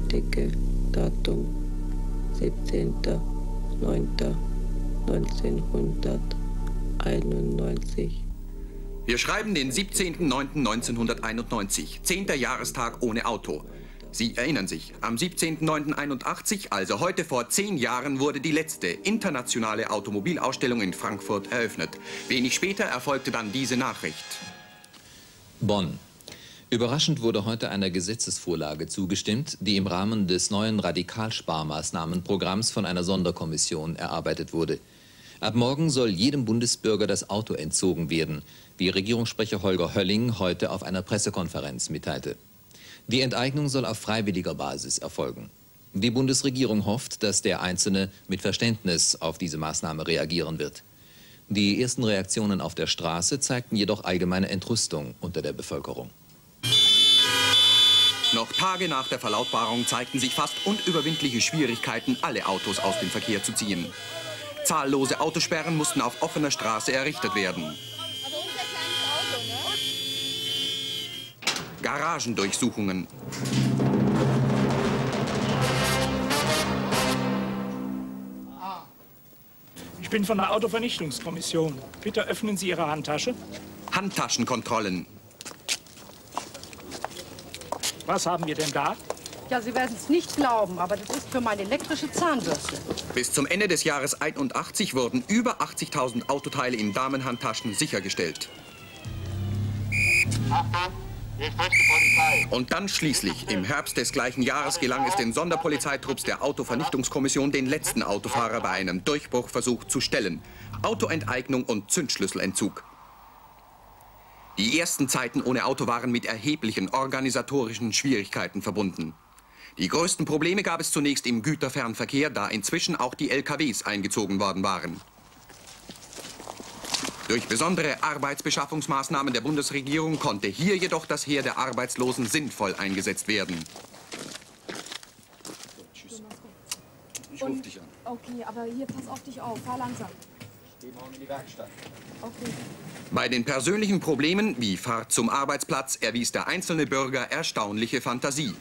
Bestätige Datum 17.09.1991. Wir schreiben den 17.09.1991, 10. Jahrestag ohne Auto. Sie erinnern sich, am 17.09.81, also heute vor 10 Jahren, wurde die letzte internationale Automobilausstellung in Frankfurt eröffnet. Wenig später erfolgte dann diese Nachricht. Bonn. Überraschend wurde heute einer Gesetzesvorlage zugestimmt, die im Rahmen des neuen Radikalsparmaßnahmenprogramms von einer Sonderkommission erarbeitet wurde. Ab morgen soll jedem Bundesbürger das Auto entzogen werden, wie Regierungssprecher Holger Hölling heute auf einer Pressekonferenz mitteilte. Die Enteignung soll auf freiwilliger Basis erfolgen. Die Bundesregierung hofft, dass der Einzelne mit Verständnis auf diese Maßnahme reagieren wird. Die ersten Reaktionen auf der Straße zeigten jedoch allgemeine Entrüstung unter der Bevölkerung. Noch Tage nach der Verlautbarung zeigten sich fast unüberwindliche Schwierigkeiten, alle Autos aus dem Verkehr zu ziehen. Zahllose Autosperren mussten auf offener Straße errichtet werden. Garagendurchsuchungen. Ich bin von der Autovernichtungskommission. Bitte öffnen Sie Ihre Handtasche. Handtaschenkontrollen. Was haben wir denn da? Ja, Sie werden es nicht glauben, aber das ist für meine elektrische Zahnbürste. Bis zum Ende des Jahres 81 wurden über 80.000 Autoteile in Damenhandtaschen sichergestellt. Und dann schließlich, im Herbst des gleichen Jahres, gelang es den Sonderpolizeitrupps der Autovernichtungskommission, den letzten Autofahrer bei einem Durchbruchversuch zu stellen. Autoenteignung und Zündschlüsselentzug. Die ersten Zeiten ohne Auto waren mit erheblichen organisatorischen Schwierigkeiten verbunden. Die größten Probleme gab es zunächst im Güterfernverkehr, da inzwischen auch die LKWs eingezogen worden waren. Durch besondere Arbeitsbeschaffungsmaßnahmen der Bundesregierung konnte hier jedoch das Heer der Arbeitslosen sinnvoll eingesetzt werden. Ich ruf dich an. Okay, aber hier, pass auf dich auf, fahr langsam. Ich geh morgen in die Werkstatt. Okay. Bei den persönlichen Problemen, wie Fahrt zum Arbeitsplatz, erwies der einzelne Bürger erstaunliche Fantasie.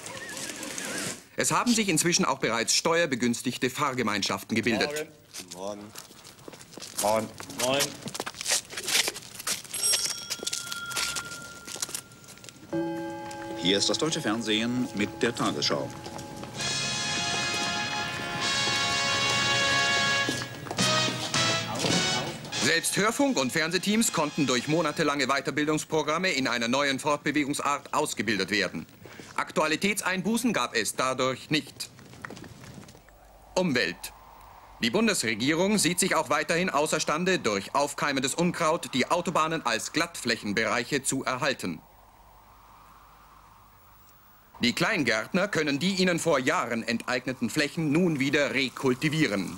Es haben sich inzwischen auch bereits steuerbegünstigte Fahrgemeinschaften gebildet. Morgen. Morgen. Moin. Hier ist das deutsche Fernsehen mit der Tagesschau. Selbst Hörfunk- und Fernsehteams konnten durch monatelange Weiterbildungsprogramme in einer neuen Fortbewegungsart ausgebildet werden. Aktualitätseinbußen gab es dadurch nicht. Umwelt. Die Bundesregierung sieht sich auch weiterhin außerstande, durch aufkeimendes Unkraut die Autobahnen als Glattflächenbereiche zu erhalten. Die Kleingärtner können die ihnen vor Jahren enteigneten Flächen nun wieder rekultivieren.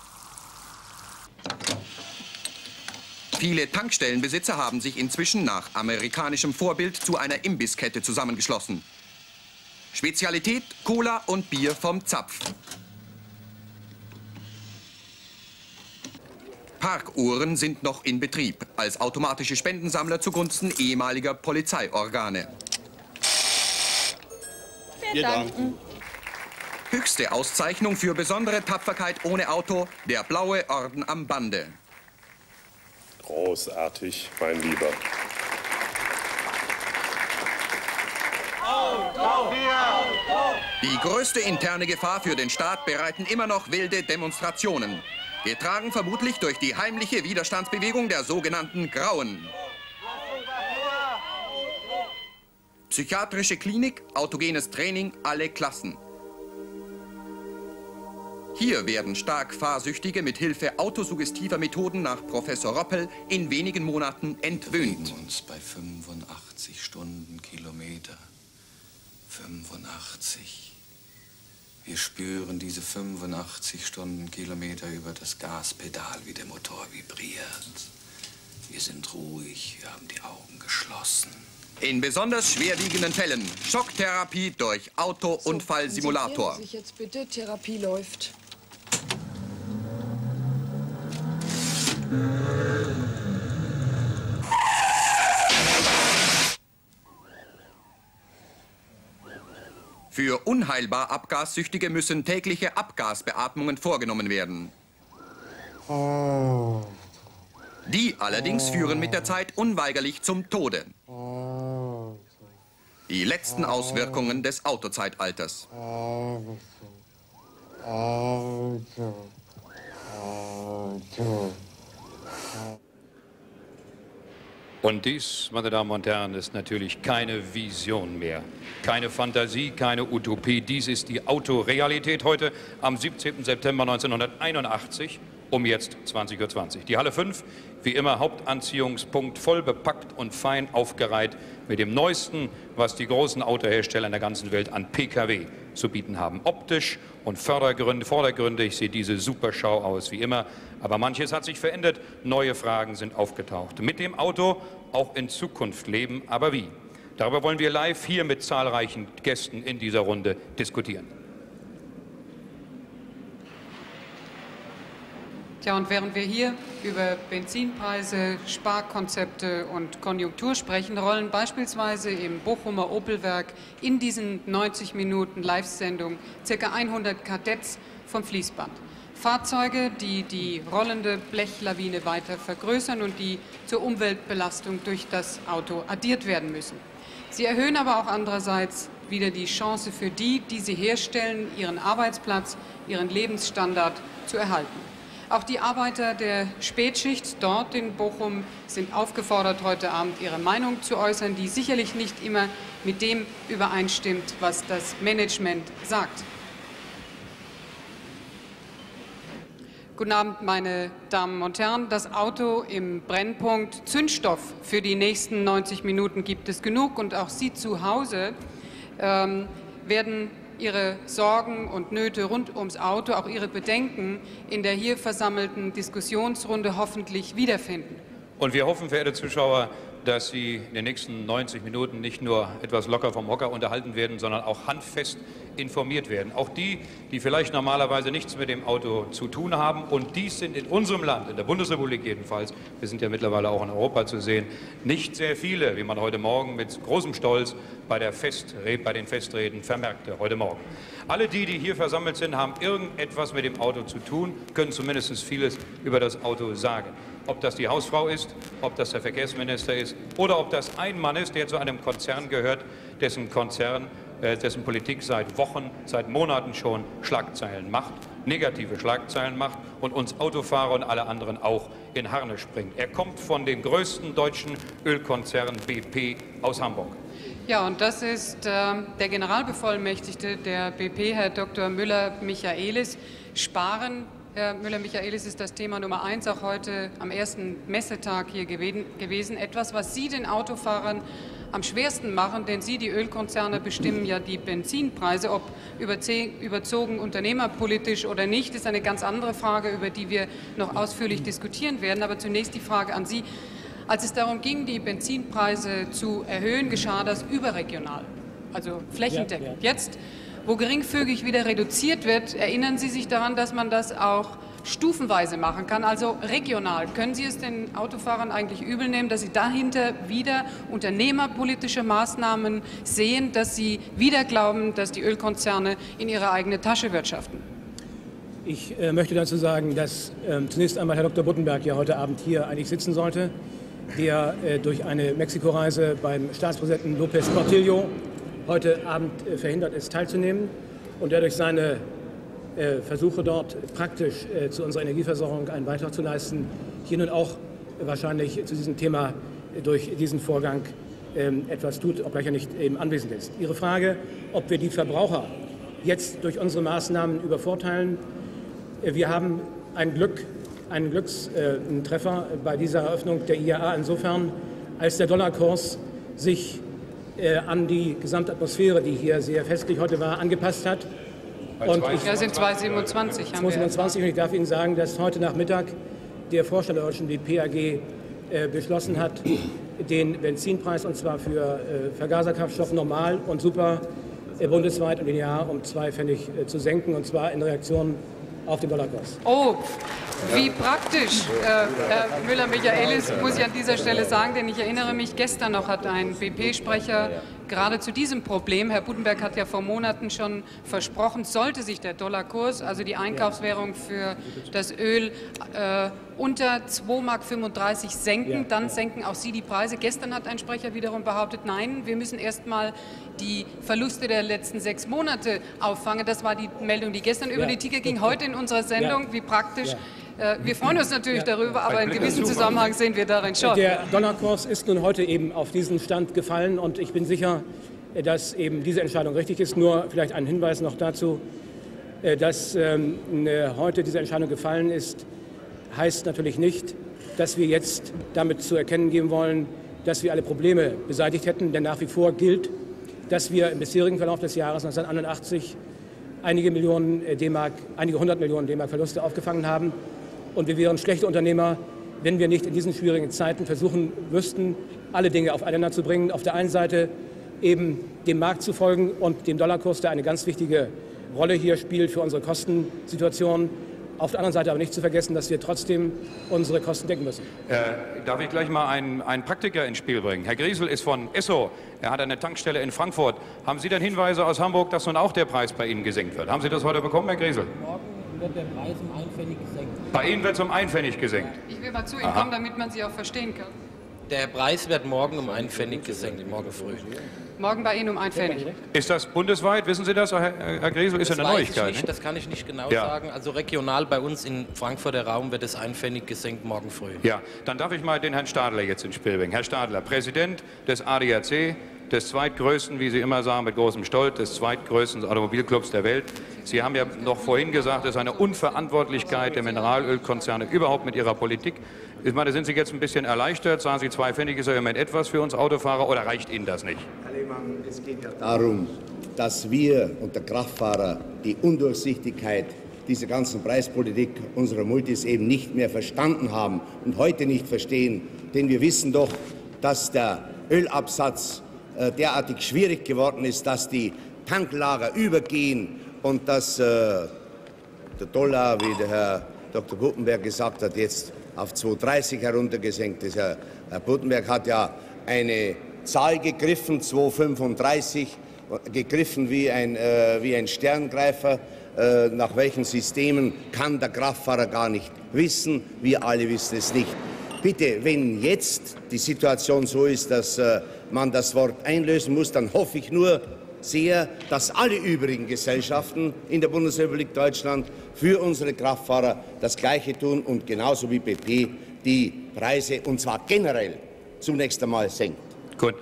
Viele Tankstellenbesitzer haben sich inzwischen nach amerikanischem Vorbild zu einer Imbisskette zusammengeschlossen. Spezialität Cola und Bier vom Zapf. Parkuhren sind noch in Betrieb als automatische Spendensammler zugunsten ehemaliger Polizeiorgane. Wir danken. Höchste Auszeichnung für besondere Tapferkeit ohne Auto, der Blaue Orden am Bande. Großartig, mein Lieber. Die größte interne Gefahr für den Staat bereiten immer noch wilde Demonstrationen. Getragen vermutlich durch die heimliche Widerstandsbewegung der sogenannten Grauen. Psychiatrische Klinik, autogenes Training, alle Klassen. Hier werden stark Fahrsüchtige mit Hilfe autosuggestiver Methoden nach Professor Roppel in wenigen Monaten entwöhnt. Wir bewegen uns bei 85 Stundenkilometer. 85. Wir spüren diese 85 Stundenkilometer über das Gaspedal, wie der Motor vibriert. Wir sind ruhig, wir haben die Augen geschlossen. In besonders schwerwiegenden Fällen Schocktherapie durch Autounfallsimulator. So, jetzt bitte, Therapie läuft. Für unheilbar Abgassüchtige müssen tägliche Abgasbeatmungen vorgenommen werden. Die allerdings führen mit der Zeit unweigerlich zum Tode. Die letzten Auswirkungen des Autozeitalters. Und dies, meine Damen und Herren, ist natürlich keine Vision mehr, keine Fantasie, keine Utopie. Dies ist die Autorealität heute am 17. September 1981 um jetzt 20:20 Uhr. Die Halle 5, wie immer Hauptanziehungspunkt, voll bepackt und fein aufgereiht mit dem Neuesten, was die großen Autohersteller in der ganzen Welt an PKW zu bieten haben. Optisch und vordergründig sieht diese Superschau aus wie immer. Aber manches hat sich verändert, neue Fragen sind aufgetaucht. Mit dem Auto auch in Zukunft leben, aber wie? Darüber wollen wir live hier mit zahlreichen Gästen in dieser Runde diskutieren. Tja, und während wir hier über Benzinpreise, Sparkonzepte und Konjunktur sprechen, rollen beispielsweise im Bochumer Opelwerk in diesen 90 Minuten Live-Sendung ca. 100 Kadetts vom Fließband. Fahrzeuge, die die rollende Blechlawine weiter vergrößern und die zur Umweltbelastung durch das Auto addiert werden müssen. Sie erhöhen aber auch andererseits wieder die Chance für die, die sie herstellen, ihren Arbeitsplatz, ihren Lebensstandard zu erhalten. Auch die Arbeiter der Spätschicht dort in Bochum sind aufgefordert, heute Abend ihre Meinung zu äußern, die sicherlich nicht immer mit dem übereinstimmt, was das Management sagt. Guten Abend, meine Damen und Herren. Das Auto im Brennpunkt. Zündstoff für die nächsten 90 Minuten gibt es genug. Und auch Sie zu Hause werden Ihre Sorgen und Nöte rund ums Auto, auch Ihre Bedenken in der hier versammelten Diskussionsrunde hoffentlich wiederfinden. Und wir hoffen, verehrte Zuschauer, dass Sie in den nächsten 90 Minuten nicht nur etwas locker vom Hocker unterhalten werden, sondern auch handfest informiert werden. Auch die, die vielleicht normalerweise nichts mit dem Auto zu tun haben. Und dies sind in unserem Land, in der Bundesrepublik jedenfalls, wir sind ja mittlerweile auch in Europa zu sehen, nicht sehr viele, wie man heute Morgen mit großem Stolz bei den Festreden vermerkte, heute Morgen. Alle die, die hier versammelt sind, haben irgendetwas mit dem Auto zu tun, können zumindest vieles über das Auto sagen. Ob das die Hausfrau ist, ob das der Verkehrsminister ist oder ob das ein Mann ist, der zu einem Konzern gehört, dessen Politik seit Wochen, seit Monaten schon Schlagzeilen macht, negative Schlagzeilen macht und uns Autofahrer und alle anderen auch in Harnisch bringt. Er kommt von dem größten deutschen Ölkonzern BP aus Hamburg. Ja, und das ist der Generalbevollmächtigte der BP, Herr Dr. Müller-Michaelis. Sparen, Herr Müller-Michaelis, ist das Thema Nummer 1 auch heute am ersten Messetag hier gewesen. Etwas, was Sie den Autofahrern am schwersten machen, denn Sie, die Ölkonzerne, bestimmen ja die Benzinpreise. Ob überzogen unternehmerpolitisch oder nicht, ist eine ganz andere Frage, über die wir noch ausführlich diskutieren werden. Aber zunächst die Frage an Sie. Als es darum ging, die Benzinpreise zu erhöhen, geschah das überregional, also flächendeckend. Ja. Jetzt, wo geringfügig wieder reduziert wird, erinnern Sie sich daran, dass man das auch stufenweise machen kann, also regional. Können Sie es den Autofahrern eigentlich übel nehmen, dass Sie dahinter wieder unternehmerpolitische Maßnahmen sehen, dass Sie wieder glauben, dass die Ölkonzerne in ihre eigene Tasche wirtschaften? Ich möchte dazu sagen, dass zunächst einmal Herr Dr. Buttenberg ja heute Abend hier eigentlich sitzen sollte, der durch eine Mexiko-Reise beim Staatspräsidenten López Portillo heute Abend verhindert ist, teilzunehmen und der durch seine Versuche dort praktisch zu unserer Energieversorgung einen Beitrag zu leisten, hier nun auch wahrscheinlich zu diesem Thema durch diesen Vorgang etwas tut, obgleich er nicht eben anwesend ist. Ihre Frage, ob wir die Verbraucher jetzt durch unsere Maßnahmen übervorteilen. Wir haben einen Glückstreffer bei dieser Eröffnung der IAA insofern, als der Dollarkurs sich an die Gesamtatmosphäre, die hier sehr festlich heute war, angepasst hat. Und ja, sind 2,27. 2,27 und ich darf Ihnen sagen, dass heute Nachmittag der Vorstand der deutschen BP AG beschlossen hat, den Benzinpreis, und zwar für Vergaserkraftstoff normal und super bundesweit und linear um 2 Pfennig zu senken, und zwar in Reaktion auf den Dollarkurs. Oh, wie praktisch. Herr Müller-Michaelis, muss ich an dieser Stelle sagen, denn ich erinnere mich, gestern noch hat ein BP-Sprecher gerade zu diesem Problem, Herr Buddenberg hat ja vor Monaten schon versprochen, sollte sich der Dollarkurs, also die Einkaufswährung für das Öl, unter 2,35 Mark senken, dann senken auch Sie die Preise. Gestern hat ein Sprecher wiederum behauptet, nein, wir müssen erst mal die Verluste der letzten 6 Monate auffangen. Das war die Meldung, die gestern über die Ticker ging, heute in unserer Sendung. Wie praktisch. Wir freuen uns natürlich darüber, aber in gewissem Zusammenhang sehen wir darin schon. Der Dollarkurs ist nun heute eben auf diesen Stand gefallen und ich bin sicher, dass eben diese Entscheidung richtig ist. Nur vielleicht ein Hinweis noch dazu, dass heute diese Entscheidung gefallen ist, heißt natürlich nicht, dass wir jetzt damit zu erkennen geben wollen, dass wir alle Probleme beseitigt hätten. Denn nach wie vor gilt, dass wir im bisherigen Verlauf des Jahres 1981 einige 100 Millionen D-Mark Verluste aufgefangen haben. Und wir wären schlechte Unternehmer, wenn wir nicht in diesen schwierigen Zeiten versuchen müssten, alle Dinge aufeinander zu bringen. Auf der einen Seite eben dem Markt zu folgen und dem Dollarkurs, der eine ganz wichtige Rolle hier spielt für unsere Kostensituation. Auf der anderen Seite aber nicht zu vergessen, dass wir trotzdem unsere Kosten decken müssen. Darf ich gleich mal einen Praktiker ins Spiel bringen? Herr Griesel ist von Esso. Er hat eine Tankstelle in Frankfurt. Haben Sie denn Hinweise aus Hamburg, dass nun auch der Preis bei Ihnen gesenkt wird? Haben Sie das heute bekommen, Herr Griesel? Morgen wird der Preis um 1 Pfennig gesenkt. Bei Ihnen wird es um 1 Pfennig gesenkt? Ich will mal zu Ihnen kommen, damit man Sie auch verstehen kann. Der Preis wird morgen um 1 Pfennig gesenkt, morgen früh. Morgen bei Ihnen um 1 Pfennig. Ist das bundesweit? Wissen Sie das, Herr Griesel? Ist ja eine Neuigkeit. Nicht, das kann ich nicht genau sagen. Also regional bei uns im Frankfurter Raum wird es 1 Pfennig gesenkt morgen früh. Ja, dann darf ich mal den Herrn Stadler jetzt ins Spiel bringen. Herr Stadler, Präsident des ADAC, des zweitgrößten, wie Sie immer sagen, mit großem Stolz, des zweitgrößten Automobilclubs der Welt. Sie haben ja noch vorhin gesagt, es ist eine Unverantwortlichkeit der Mineralölkonzerne überhaupt mit ihrer Politik. Ich meine, sind Sie jetzt ein bisschen erleichtert? Sagen Sie, 2 Pfennig ist ja im Moment etwas für uns Autofahrer oder reicht Ihnen das nicht? Herr Lehmann, es geht ja darum, dass wir und der Kraftfahrer die Undurchsichtigkeit dieser ganzen Preispolitik unserer Multis eben nicht mehr verstanden haben und heute nicht verstehen. Denn wir wissen doch, dass der Ölabsatz derartig schwierig geworden ist, dass die Tanklager übergehen und dass der Dollar, wie der Herr Dr. Buddenberg gesagt hat, jetzt auf 2,30 heruntergesenkt ist. Herr Buddenberg hat ja eine Zahl gegriffen, 2,35, gegriffen wie ein Sterngreifer. Nach welchen Systemen kann der Kraftfahrer gar nicht wissen. Wir alle wissen es nicht. Bitte, wenn jetzt die Situation so ist, dass man das Wort einlösen muss, dann hoffe ich nur sehr, dass alle übrigen Gesellschaften in der Bundesrepublik Deutschland für unsere Kraftfahrer das Gleiche tun und genauso wie BP die Preise, und zwar generell, zunächst einmal senkt. Gut.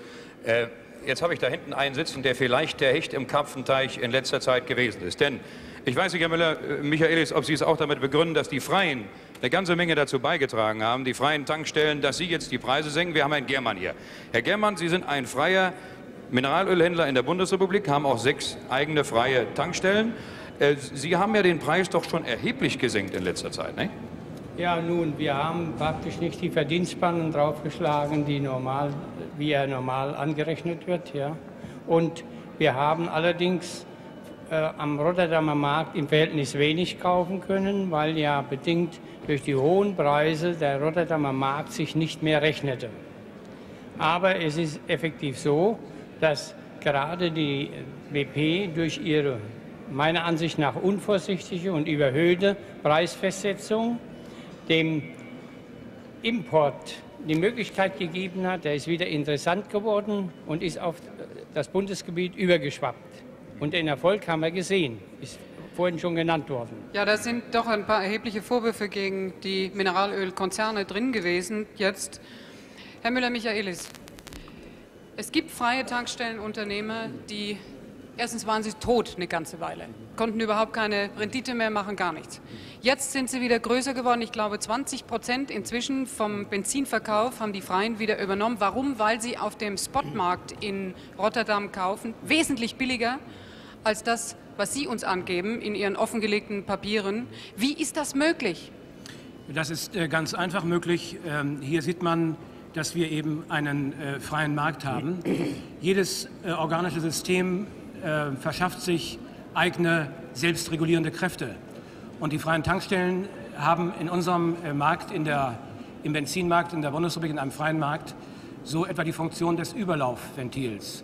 Jetzt habe ich da hinten einen sitzen, der vielleicht der Hecht im Karpfenteich in letzter Zeit gewesen ist. Denn ich weiß nicht, Herr Müller, Michaelis, ob Sie es auch damit begründen, dass die Freien eine ganze Menge dazu beigetragen haben, die freien Tankstellen, dass Sie jetzt die Preise senken. Wir haben Herrn Germann hier. Herr Germann, Sie sind ein freier Mineralölhändler in der Bundesrepublik, haben auch 6 eigene freie Tankstellen. Sie haben ja den Preis doch schon erheblich gesenkt in letzter Zeit, ne? Ja, nun, wir haben praktisch nicht die Verdienstspannen draufgeschlagen, wie er normal angerechnet wird. Ja. Und wir haben allerdings am Rotterdamer Markt im Verhältnis wenig kaufen können, weil ja bedingt durch die hohen Preise der Rotterdamer Markt sich nicht mehr rechnete. Aber es ist effektiv so, dass gerade die BP durch ihre, meiner Ansicht nach, unvorsichtige und überhöhte Preisfestsetzung dem Import die Möglichkeit gegeben hat, der ist wieder interessant geworden und ist auf das Bundesgebiet übergeschwappt. Und den Erfolg haben wir gesehen, ist vorhin schon genannt worden. Ja, da sind doch ein paar erhebliche Vorwürfe gegen die Mineralölkonzerne drin gewesen. Jetzt, Herr Müller-Michaelis, es gibt freie Tankstellenunternehmer, die erstens waren sie tot eine ganze Weile, konnten überhaupt keine Rendite mehr machen, gar nichts. Jetzt sind sie wieder größer geworden. Ich glaube, 20% inzwischen vom Benzinverkauf haben die Freien wieder übernommen. Warum? Weil sie auf dem Spotmarkt in Rotterdam kaufen, wesentlich billiger als das, was Sie uns angeben in Ihren offengelegten Papieren. Wie ist das möglich? Das ist ganz einfach möglich. Hier sieht man, dass wir eben einen freien Markt haben. Jedes organische System verschafft sich eigene selbstregulierende Kräfte. Und die freien Tankstellen haben in unserem Markt, im Benzinmarkt in der Bundesrepublik, in einem freien Markt, so etwa die Funktion des Überlaufventils.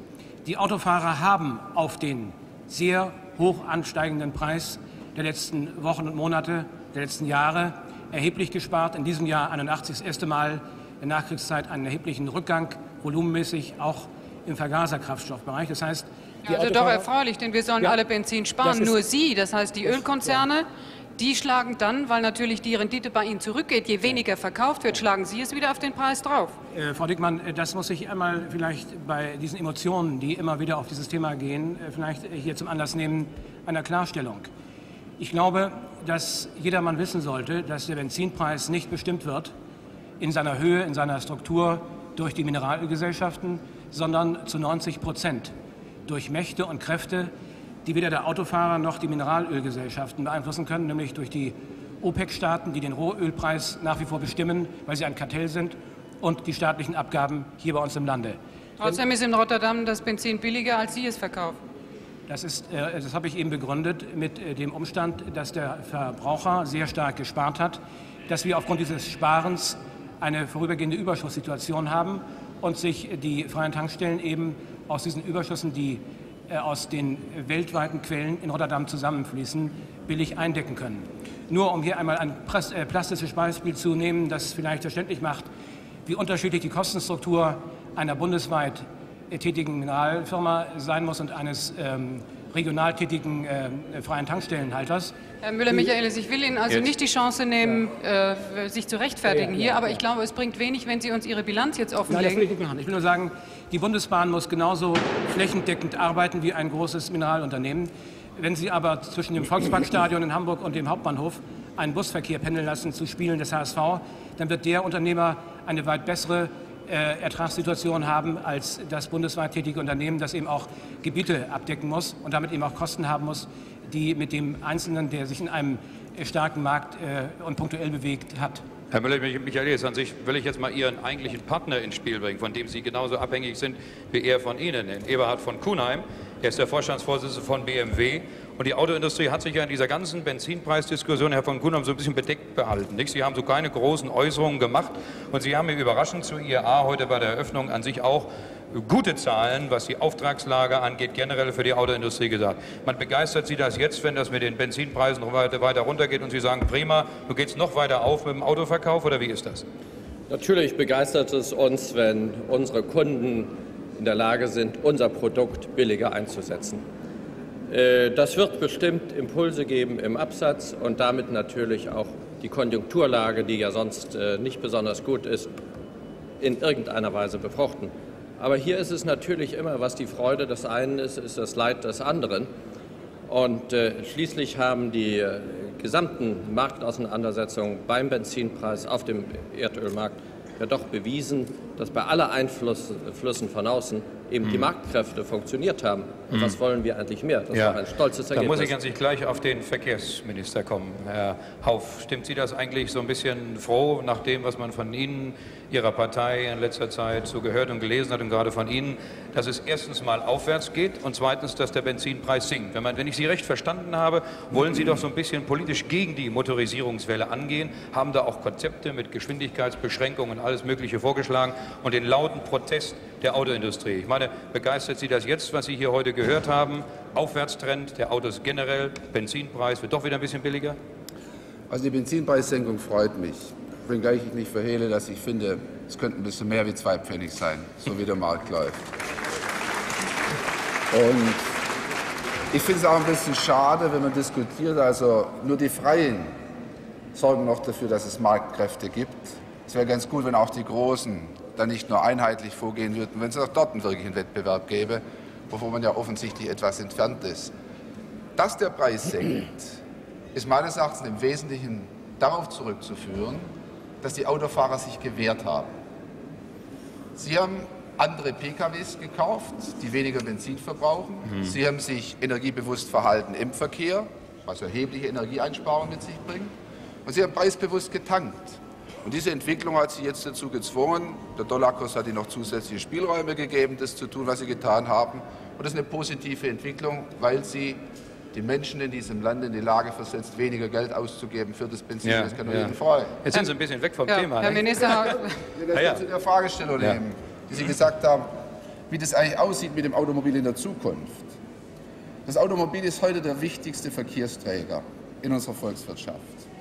Die Autofahrer haben auf den sehr hoch ansteigenden Preis der letzten Wochen und Monate, der letzten Jahre erheblich gespart. In diesem Jahr 81 das erste Mal in der Nachkriegszeit einen erheblichen Rückgang, volumenmäßig auch im Vergaserkraftstoffbereich. Das heißt, ja, also doch erfreulich, denn wir sollen alle Benzin sparen. Nur Sie, das heißt die Ölkonzerne, die schlagen dann, weil natürlich die Rendite bei Ihnen zurückgeht, je weniger verkauft wird, schlagen Sie es wieder auf den Preis drauf. Frau Dickmann, das muss ich einmal vielleicht bei diesen Emotionen, die immer wieder auf dieses Thema gehen, vielleicht hier zum Anlass nehmen einer Klarstellung. Ich glaube, dass jedermann wissen sollte, dass der Benzinpreis nicht bestimmt wird in seiner Höhe, in seiner Struktur durch die Mineralölgesellschaften, sondern zu 90% durch Mächte und Kräfte, die weder der Autofahrer noch die Mineralölgesellschaften beeinflussen können, nämlich durch die OPEC-Staaten, die den Rohölpreis nach wie vor bestimmen, weil sie ein Kartell sind, und die staatlichen Abgaben hier bei uns im Lande. Trotzdem ist in Rotterdam das Benzin billiger, als Sie es verkaufen. Das habe ich eben begründet mit dem Umstand, dass der Verbraucher sehr stark gespart hat, dass wir aufgrund dieses Sparens eine vorübergehende Überschusssituation haben und sich die freien Tankstellen eben aus diesen Überschüssen, die aus den weltweiten Quellen in Rotterdam zusammenfließen, billig eindecken können. Nur um hier einmal ein plastisches Beispiel zu nehmen, das vielleicht verständlich macht, wie unterschiedlich die Kostenstruktur einer bundesweit tätigen Mineralfirma sein muss und eines regional tätigen freien Tankstellenhalters. Herr Müller-Michaelis, ich will Ihnen also nicht die Chance nehmen, sich zu rechtfertigen hier, aber ich glaube, es bringt wenig, wenn Sie uns Ihre Bilanz jetzt offenlegen. Nein, das will ich nicht machen. Ich will nur sagen, die Bundesbahn muss genauso flächendeckend arbeiten wie ein großes Mineralunternehmen. Wenn Sie aber zwischen dem Volksparkstadion in Hamburg und dem Hauptbahnhof einen Busverkehr pendeln lassen zu Spielen des HSV, dann wird der Unternehmer eine weit bessere Ertragssituation haben als das bundesweit tätige Unternehmen, das eben auch Gebiete abdecken muss und damit eben auch Kosten haben muss, die mit dem Einzelnen, der sich in einem starken Markt und punktuell bewegt, hat. Herr Müller-Michaelis, an sich will ich jetzt mal Ihren eigentlichen Partner ins Spiel bringen, von dem Sie genauso abhängig sind wie er von Ihnen, den Eberhard von Kuenheim. Er ist der Vorstandsvorsitzende von BMW. Und die Autoindustrie hat sich ja in dieser ganzen Benzinpreisdiskussion, Herr von Kuenheim, so ein bisschen bedeckt behalten. Nicht? Sie haben so keine großen Äußerungen gemacht und Sie haben mir überraschend zu IAA heute bei der Eröffnung an sich auch gute Zahlen, was die Auftragslage angeht, generell für die Autoindustrie gesagt. Man begeistert Sie das jetzt, wenn das mit den Benzinpreisen weiter runtergeht und Sie sagen, prima, du gehst noch weiter auf mit dem Autoverkauf, oder wie ist das? Natürlich begeistert es uns, wenn unsere Kunden in der Lage sind, unser Produkt billiger einzusetzen. Das wird bestimmt Impulse geben im Absatz und damit natürlich auch die Konjunkturlage, die ja sonst nicht besonders gut ist, in irgendeiner Weise befruchten. Aber hier ist es natürlich immer, was die Freude des einen ist, ist das Leid des anderen. Und schließlich haben die gesamten Marktauseinandersetzungen beim Benzinpreis auf dem Erdölmarkt ja doch bewiesen, dass bei aller Einflüssen von außen eben die Marktkräfte funktioniert haben. Und was wollen wir eigentlich mehr? Das ist ein stolzes Ergebnis. Da muss ich an sich gleich auf den Verkehrsminister kommen. Herr Hauff, stimmt Sie das eigentlich so ein bisschen froh, nach dem, was man von Ihnen, Ihrer Partei in letzter Zeit so gehört und gelesen hat und gerade von Ihnen, dass es erstens mal aufwärts geht und zweitens, dass der Benzinpreis sinkt? Wenn ich Sie recht verstanden habe, wollen Sie doch so ein bisschen politisch gegen die Motorisierungswelle angehen, haben da auch Konzepte mit Geschwindigkeitsbeschränkungen und alles Mögliche vorgeschlagen und den lauten Protest der Autoindustrie. Ich meine, begeistert Sie das jetzt, was Sie hier heute gehört haben? Aufwärtstrend der Autos generell, Benzinpreis wird doch wieder ein bisschen billiger? Also die Benzinpreissenkung freut mich. Wenngleich ich nicht verhehle, dass ich finde, es könnte ein bisschen mehr wie 2 Pfennig sein, so wie der Markt läuft. Und ich finde es auch ein bisschen schade, wenn man diskutiert, also nur die Freien sorgen noch dafür, dass es Marktkräfte gibt. Es wäre ganz gut, wenn auch die Großen dann nicht nur einheitlich vorgehen würden, wenn es auch dort einen wirklichen Wettbewerb gäbe, wovon man ja offensichtlich etwas entfernt ist. Dass der Preis senkt, ist meines Erachtens im Wesentlichen darauf zurückzuführen, dass die Autofahrer sich gewehrt haben. Sie haben andere PKWs gekauft, die weniger Benzin verbrauchen. Sie haben sich energiebewusst verhalten im Verkehr, was erhebliche Energieeinsparungen mit sich bringt. Und sie haben preisbewusst getankt. Und diese Entwicklung hat sie jetzt dazu gezwungen, der Dollarkurs hat ihnen noch zusätzliche Spielräume gegeben, das zu tun, was sie getan haben. Und das ist eine positive Entwicklung, weil sie die Menschen in diesem Land in die Lage versetzt, weniger Geld auszugeben für das Benzin. Das kann nur jeden freuen. Jetzt sind Sie ein bisschen weg vom Thema. Herr Minister, zu der Fragestellung nehmen, die Sie gesagt haben, wie das eigentlich aussieht mit dem Automobil in der Zukunft. Das Automobil ist heute der wichtigste Verkehrsträger in unserer Volkswirtschaft.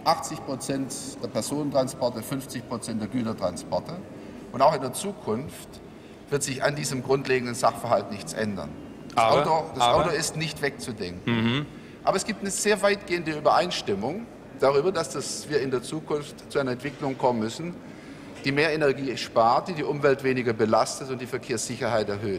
80% der Personentransporte, 50% der Gütertransporte. Und auch in der Zukunft wird sich an diesem grundlegenden Sachverhalt nichts ändern. Das Auto ist nicht wegzudenken. Aber es gibt eine sehr weitgehende Übereinstimmung darüber, dass wir in der Zukunft zu einer Entwicklung kommen müssen, die mehr Energie spart, die die Umwelt weniger belastet und die Verkehrssicherheit erhöht.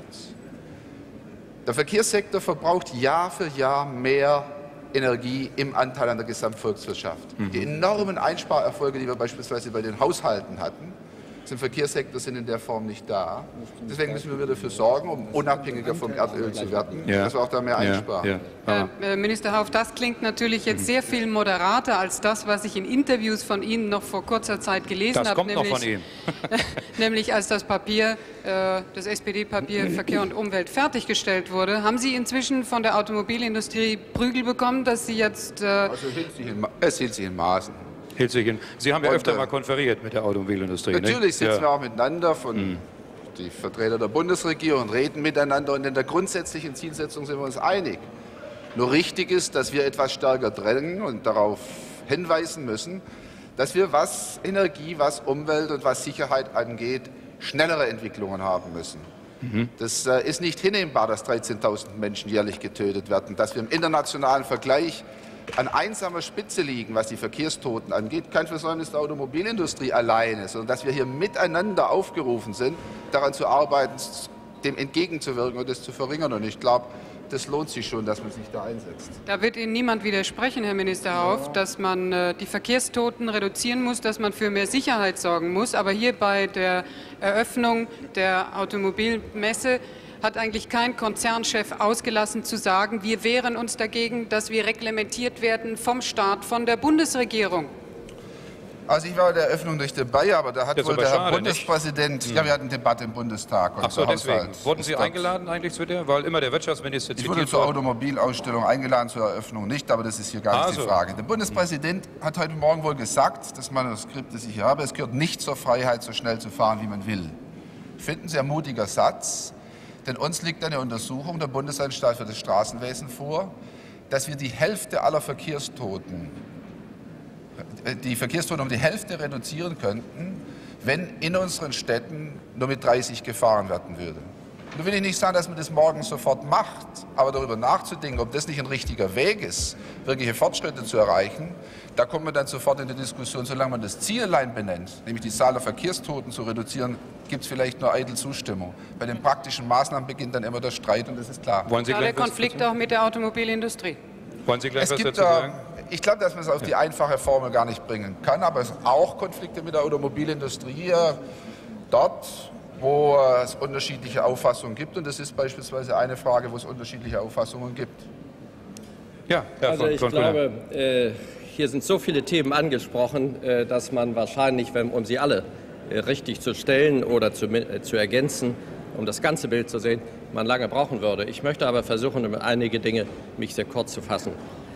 Der Verkehrssektor verbraucht Jahr für Jahr mehr Energie im Anteil an der Gesamtvolkswirtschaft. Die enormen Einsparerfolge, die wir beispielsweise bei den Haushalten hatten, im Verkehrssektor sind in der Form nicht da. Deswegen müssen wir dafür sorgen, um unabhängiger vom Erdöl zu werden, dass wir auch da mehr einsparen. Herr Minister Hauff, das klingt natürlich jetzt sehr viel moderater als das, was ich in Interviews von Ihnen noch vor kurzer Zeit gelesen habe. Das kommt noch von Ihnen. Nämlich als das Papier, das SPD-Papier Verkehr und Umwelt fertiggestellt wurde. Haben Sie inzwischen von der Automobilindustrie Prügel bekommen, dass Sie jetzt... Also es hielt sich in Maßen. Sie haben ja öfter mal konferiert mit der Automobilindustrie. Natürlich sitzen wir auch miteinander, die Vertreter der Bundesregierung reden miteinander und in der grundsätzlichen Zielsetzung sind wir uns einig. Nur richtig ist, dass wir etwas stärker drängen und darauf hinweisen müssen, dass wir, was Energie, was Umwelt und was Sicherheit angeht, schnellere Entwicklungen haben müssen. Das ist nicht hinnehmbar, dass 13.000 Menschen jährlich getötet werden, dass wir im internationalen Vergleich an einsamer Spitze liegen, was die Verkehrstoten angeht, kein Versäumnis der Automobilindustrie alleine, sondern dass wir hier miteinander aufgerufen sind, daran zu arbeiten, dem entgegenzuwirken und das zu verringern. Und ich glaube, das lohnt sich schon, dass man sich da einsetzt. Da wird Ihnen niemand widersprechen, Herr Minister Hauff, dass man die Verkehrstoten reduzieren muss, dass man für mehr Sicherheit sorgen muss. Aber hier bei der Eröffnung der Automobilmesse hat eigentlich kein Konzernchef ausgelassen zu sagen, wir wehren uns dagegen, dass wir reglementiert werden vom Staat, von der Bundesregierung. Also ich war bei der Eröffnung nicht dabei, aber da hat wohl der Herr Bundespräsident, ja, wir hatten eine Debatte im Bundestag. Ach so, deswegen. Wurden Sie eingeladen eigentlich zu der? Weil immer der Wirtschaftsminister zitiert wurde. Ich wurde zur Automobilausstellung eingeladen, zur Eröffnung nicht, aber das ist hier gar nicht die Frage. Der Bundespräsident hat heute Morgen wohl gesagt, das Manuskript, das ich hier habe, es gehört nicht zur Freiheit, so schnell zu fahren, wie man will. Ich finde ein sehr mutiger Satz. Denn uns liegt eine Untersuchung der Bundesanstalt für das Straßenwesen vor, dass wir die Hälfte aller Verkehrstoten, um die Hälfte reduzieren könnten, wenn in unseren Städten nur mit 30 gefahren werden würde. Nun will ich nicht sagen, dass man das morgen sofort macht, aber darüber nachzudenken, ob das nicht ein richtiger Weg ist, wirkliche Fortschritte zu erreichen, da kommt man dann sofort in die Diskussion, solange man das Ziel allein benennt, nämlich die Zahl der Verkehrstoten zu reduzieren, gibt es vielleicht nur eitel Zustimmung. Bei den praktischen Maßnahmen beginnt dann immer der Streit und das ist klar. Wollen Sie gleich der Konflikt auch mit der Automobilindustrie? Wollen Sie gleich was dazu sagen? Ich glaube, dass man es auf die einfache Formel gar nicht bringen kann, aber es auch Konflikte mit der Automobilindustrie dort, wo es unterschiedliche Auffassungen gibt. Und das ist beispielsweise eine Frage, wo es unterschiedliche Auffassungen gibt. Ja, Herr also ich glaube, hier sind so viele Themen angesprochen, dass man wahrscheinlich, um sie alle richtig zu stellen oder zu ergänzen, um das ganze Bild zu sehen, man lange brauchen würde. Ich möchte aber versuchen, um einige Dinge mich sehr kurz zu fassen.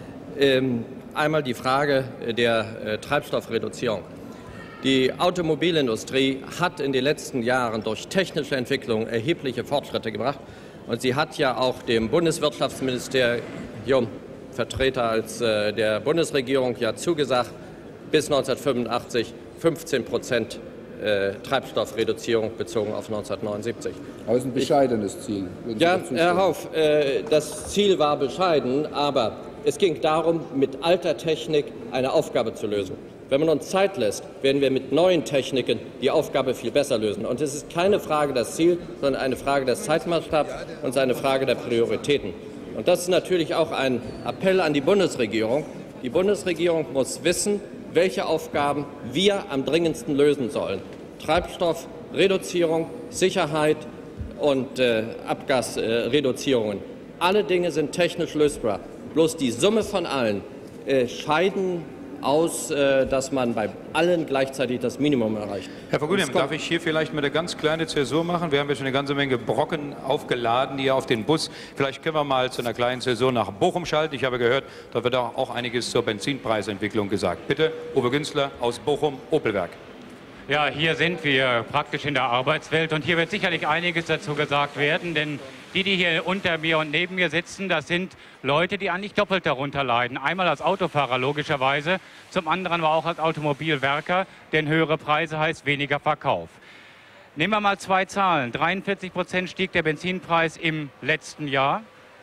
Einmal die Frage der Treibstoffreduzierung. Die Automobilindustrie hat in den letzten Jahren durch technische Entwicklung erhebliche Fortschritte gebracht. Und sie hat ja auch dem Bundeswirtschaftsministerium, Vertreter als der Bundesregierung, ja zugesagt, bis 1985 15% Treibstoffreduzierung bezogen auf 1979. Aber es ist ein bescheidenes Ziel. Ja, Herr Hauff, das Ziel war bescheiden, aber es ging darum, mit alter Technik eine Aufgabe zu lösen. Wenn man uns Zeit lässt, werden wir mit neuen Techniken die Aufgabe viel besser lösen. Und es ist keine Frage des Ziels, sondern eine Frage des Zeitmaßstabs und eine Frage der Prioritäten. Und das ist natürlich auch ein Appell an die Bundesregierung. Die Bundesregierung muss wissen, welche Aufgaben wir am dringendsten lösen sollen. Treibstoffreduzierung, Sicherheit und Abgasreduzierungen. Alle Dinge sind technisch lösbar. Bloß die Summe von allen scheiden aus, dass man bei allen gleichzeitig das Minimum erreicht. Herr Vergünem, darf ich hier vielleicht mal eine ganz kleine Zäsur machen? Wir haben ja schon eine ganze Menge Brocken aufgeladen hier auf den Bus. Vielleicht können wir mal zu einer kleinen Zäsur nach Bochum schalten. Ich habe gehört, da wird auch einiges zur Benzinpreisentwicklung gesagt. Bitte, Uwe Günzler aus Bochum, Opelwerk. Ja, hier sind wir praktisch in der Arbeitswelt und hier wird sicherlich einiges dazu gesagt werden, denn die hier unter mir und neben mir sitzen, das sind Leute, die eigentlich doppelt darunter leiden. Einmal als Autofahrer logischerweise, zum anderen aber auch als Automobilwerker, denn höhere Preise heißt weniger Verkauf. Nehmen wir mal zwei Zahlen. 43% stieg der Benzinpreis im letzten Jahr.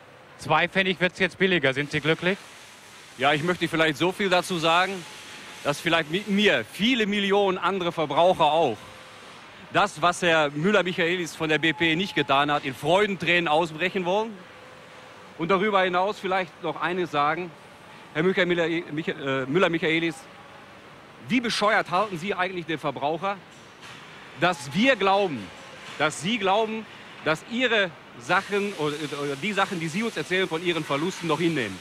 2 Pfennig wird es jetzt billiger. Sind Sie glücklich? Ja, ich möchte vielleicht so viel dazu sagen, dass vielleicht mit mir viele Millionen andere Verbraucher auch das, was Herr Müller-Michaelis von der BP nicht getan hat, in Freudentränen ausbrechen wollen. Und darüber hinaus vielleicht noch eines sagen, Herr Müller-Michaelis, wie bescheuert halten Sie eigentlich den Verbraucher, dass wir glauben, dass Sie glauben, dass Ihre Sachen oder die Sachen, die Sie uns erzählen, von Ihren Verlusten noch hinnehmen?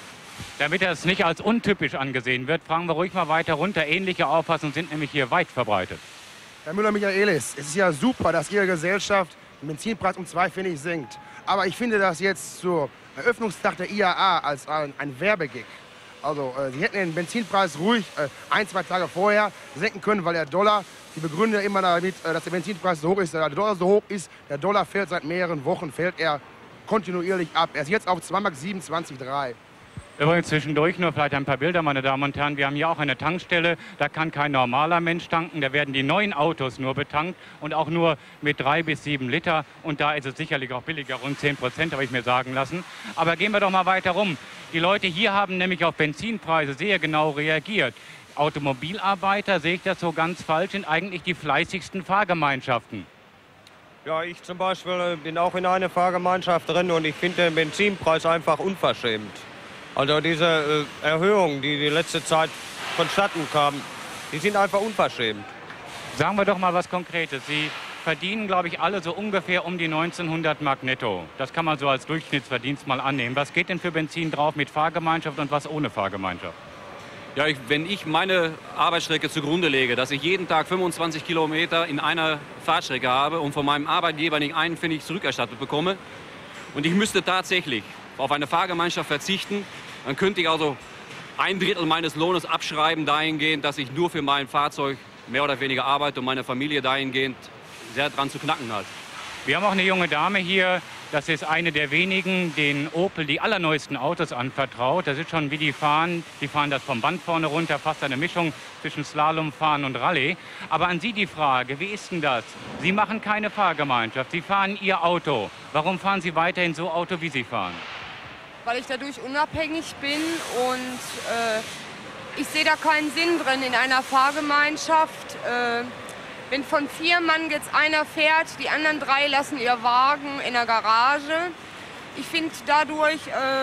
Damit das nicht als untypisch angesehen wird, fragen wir ruhig mal weiter runter. Ähnliche Auffassungen sind nämlich hier weit verbreitet. Herr Müller-Michaelis, es ist ja super, dass Ihre Gesellschaft den Benzinpreis um 2 Pfennig senkt. Aber ich finde das jetzt zur Eröffnungstag der IAA als ein Werbegig. Also Sie hätten den Benzinpreis ruhig 1-2 Tage vorher senken können, weil der Dollar, die begründen immer damit, dass der Benzinpreis so hoch ist, der Dollar so hoch ist. Der Dollar fällt seit mehreren Wochen, fällt er kontinuierlich ab. Er ist jetzt auf 2,27 Mark. Übrigens zwischendurch nur vielleicht ein paar Bilder, meine Damen und Herren. Wir haben hier auch eine Tankstelle, da kann kein normaler Mensch tanken. Da werden die neuen Autos nur betankt und auch nur mit 3 bis 7 Liter. Und da ist es sicherlich auch billiger, rund 10%, habe ich mir sagen lassen. Aber gehen wir doch mal weiter rum. Die Leute hier haben nämlich auf Benzinpreise sehr genau reagiert. Automobilarbeiter, sehe ich das so ganz falsch, sind eigentlich die fleißigsten Fahrgemeinschaften. Ja, ich zum Beispiel bin auch in einer Fahrgemeinschaft drin und ich finde den Benzinpreis einfach unverschämt. Also diese Erhöhungen, die die letzte Zeit vonstatten kamen, die sind einfach unverschämt. Sagen wir doch mal was Konkretes. Sie verdienen, glaube ich, alle so ungefähr um die 1900 Mark netto. Das kann man so als Durchschnittsverdienst mal annehmen. Was geht denn für Benzin drauf mit Fahrgemeinschaft und was ohne Fahrgemeinschaft? Ja, wenn ich meine Arbeitsstrecke zugrunde lege, dass ich jeden Tag 25 Kilometer in einer Fahrtstrecke habe und von meinem Arbeitgeber nicht einen Pfennig zurückerstattet bekomme und ich müsste tatsächlich auf eine Fahrgemeinschaft verzichten, dann könnte ich also 1/3 meines Lohnes abschreiben dahingehend, dass ich nur für mein Fahrzeug mehr oder weniger arbeite und meine Familie dahingehend sehr dran zu knacken hat. Wir haben auch eine junge Dame hier, das ist eine der wenigen, den Opel die allerneuesten Autos anvertraut. Das ist schon wie die fahren das vom Band vorne runter, fast eine Mischung zwischen Slalomfahren und Rallye. Aber an Sie die Frage, wie ist denn das? Sie machen keine Fahrgemeinschaft, Sie fahren Ihr Auto. Warum fahren Sie weiterhin so Auto, wie Sie fahren? Weil ich dadurch unabhängig bin und ich sehe da keinen Sinn drin in einer Fahrgemeinschaft. Wenn von 4 Mann jetzt einer fährt, die anderen 3 lassen ihr Wagen in der Garage. Ich finde dadurch...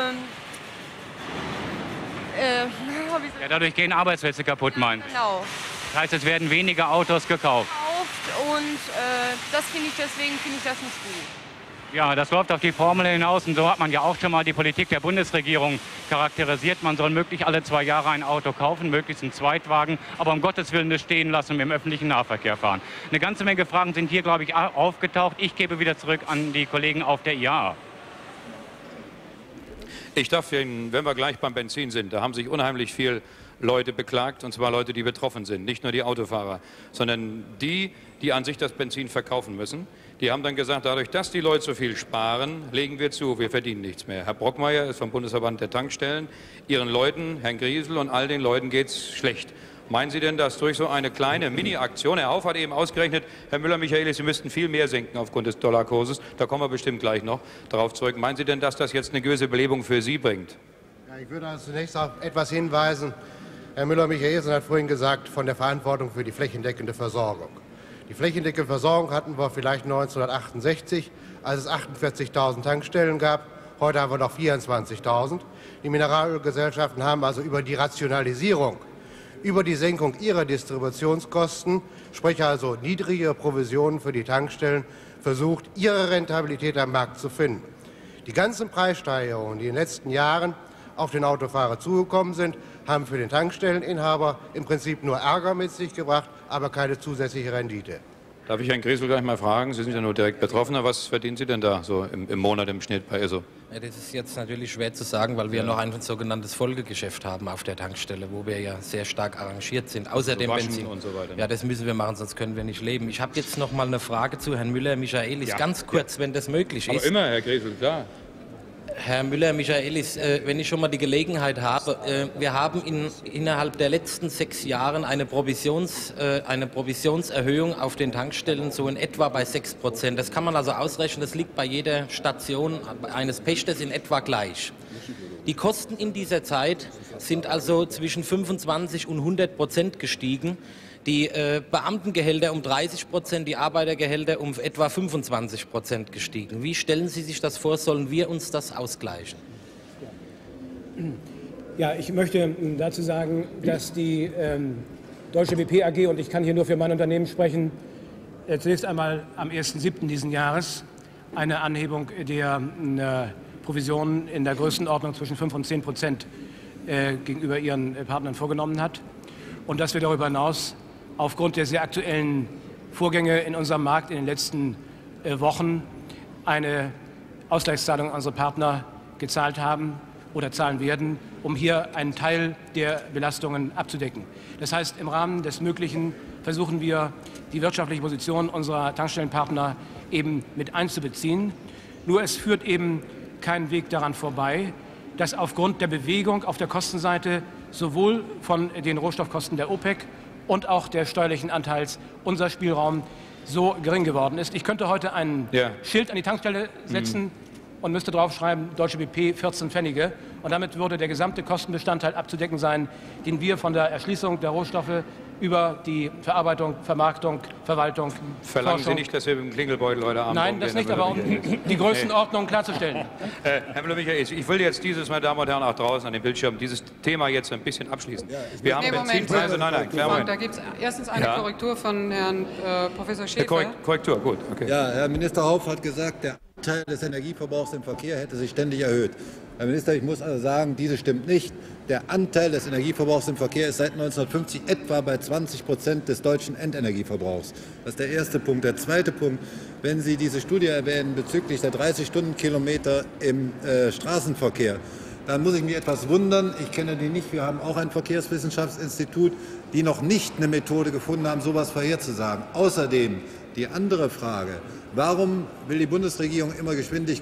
ja, dadurch gehen Arbeitsplätze kaputt, meinen Sie? Genau. Das heißt, es werden weniger Autos gekauft. Und deswegen finde ich das nicht gut. Ja, das läuft auf die Formel hinaus und so hat man ja auch schon mal die Politik der Bundesregierung charakterisiert. Man soll möglichst alle 2 Jahre ein Auto kaufen, möglichst einen Zweitwagen, aber um Gottes Willen das stehen lassen und im öffentlichen Nahverkehr fahren. Eine ganze Menge Fragen sind hier, glaube ich, aufgetaucht. Ich gebe wieder zurück an die Kollegen auf der IAA. Ich darf Ihnen, wenn wir gleich beim Benzin sind, da haben sich unheimlich viel Leute beklagt, und zwar Leute, die betroffen sind. Nicht nur die Autofahrer, sondern die an sich das Benzin verkaufen müssen. Die haben dann gesagt, dadurch, dass die Leute so viel sparen, legen wir zu, wir verdienen nichts mehr. Herr Brockmeier ist vom Bundesverband der Tankstellen. Ihren Leuten, Herrn Griesel und all den Leuten geht es schlecht. Meinen Sie denn, dass durch so eine kleine Mini-Aktion, Herr Hauf hat eben ausgerechnet, Herr Müller-Michaelis, Sie müssten viel mehr senken aufgrund des Dollarkurses, da kommen wir bestimmt gleich noch darauf zurück. Meinen Sie denn, dass das jetzt eine gewisse Belebung für Sie bringt? Ja, ich würde also zunächst auf etwas hinweisen. Herr Müller-Michaelis hat vorhin gesagt, von der Verantwortung für die flächendeckende Versorgung. Die flächendeckende Versorgung hatten wir vielleicht 1968, als es 48.000 Tankstellen gab. Heute haben wir noch 24.000. Die Mineralölgesellschaften haben also über die Rationalisierung, über die Senkung ihrer Distributionskosten, sprich also niedrigere Provisionen für die Tankstellen, versucht, ihre Rentabilität am Markt zu finden. Die ganzen Preissteigerungen, die in den letzten Jahren auf den Autofahrer zugekommen sind, haben für den Tankstelleninhaber im Prinzip nur Ärger mit sich gebracht, aber keine zusätzliche Rendite. Darf ich Herrn Griesel gleich mal fragen? Sie sind ja nur direkt Betroffener. Was verdienen Sie denn da so im Monat im Schnitt bei ESSO? Ja, das ist jetzt natürlich schwer zu sagen, weil wir noch ein sogenanntes Folgegeschäft haben auf der Tankstelle, wo wir ja sehr stark arrangiert sind. Außerdem so Benzin und so weiter. Ja, das müssen wir machen, sonst können wir nicht leben. Ich habe jetzt noch mal eine Frage zu Herrn Müller-Michaelis, ganz kurz, wenn das möglich ist. Aber immer, Herr Gresel, klar. Herr Müller-Michaelis, wenn ich schon mal die Gelegenheit habe, wir haben innerhalb der letzten 6 Jahren eine Provisionserhöhung auf den Tankstellen so in etwa bei 6%. Das kann man also ausrechnen, das liegt bei jeder Station eines Pächters in etwa gleich. Die Kosten in dieser Zeit sind also zwischen 25 und 100% gestiegen. Die Beamtengehälter um 30%, die Arbeitergehälter um etwa 25% gestiegen. Wie stellen Sie sich das vor? Sollen wir uns das ausgleichen? Ja, ich möchte dazu sagen, dass die Deutsche BP AG, und ich kann hier nur für mein Unternehmen sprechen, zunächst einmal am 1.7. diesen Jahres eine Anhebung der Provisionen in der Größenordnung zwischen 5 und 10% gegenüber ihren Partnern vorgenommen hat. Und dass wir darüber hinaus aufgrund der sehr aktuellen Vorgänge in unserem Markt in den letzten Wochen eine Ausgleichszahlung an unsere Partner gezahlt haben oder zahlen werden, um hier einen Teil der Belastungen abzudecken. Das heißt, im Rahmen des Möglichen versuchen wir, die wirtschaftliche Position unserer Tankstellenpartner eben mit einzubeziehen. Nur es führt eben kein Weg daran vorbei, dass aufgrund der Bewegung auf der Kostenseite sowohl von den Rohstoffkosten der OPEC und auch der steuerlichen Anteils unser Spielraum so gering geworden ist. Ich könnte heute ein Schild an die Tankstelle setzen und müsste draufschreiben, Deutsche BP 14 Pfennige. Und damit würde der gesamte Kostenbestandteil abzudecken sein, den wir von der Erschließung der Rohstoffe über die Verarbeitung, Vermarktung, Verwaltung, Verlangen Forschung. Sie nicht, dass wir im Klingelbeutel heute Abend Nein, das nicht, aber um die Größenordnung klarzustellen. Herr Müller-Michaelis, ich will jetzt meine Damen und Herren, auch draußen an dem Bildschirm, dieses Thema jetzt ein bisschen abschließen. Wir haben Benzinpreise, Da gibt es erstens eine Korrektur von Herrn Professor Schäfer. Korrektur, gut. Okay. Ja, Herr Minister Haupt hat gesagt, der Anteil des Energieverbrauchs im Verkehr hätte sich ständig erhöht. Herr Minister, ich muss also sagen, diese stimmt nicht. Der Anteil des Energieverbrauchs im Verkehr ist seit 1950 etwa bei 20% des deutschen Endenergieverbrauchs. Das ist der erste Punkt. Der zweite Punkt, wenn Sie diese Studie erwähnen bezüglich der 30 Stundenkilometer im Straßenverkehr, dann muss ich mich etwas wundern. Ich kenne die nicht. Wir haben auch ein Verkehrswissenschaftsinstitut, die noch nicht eine Methode gefunden haben, sowas vorherzusagen. Außerdem die andere Frage, warum will die Bundesregierung immer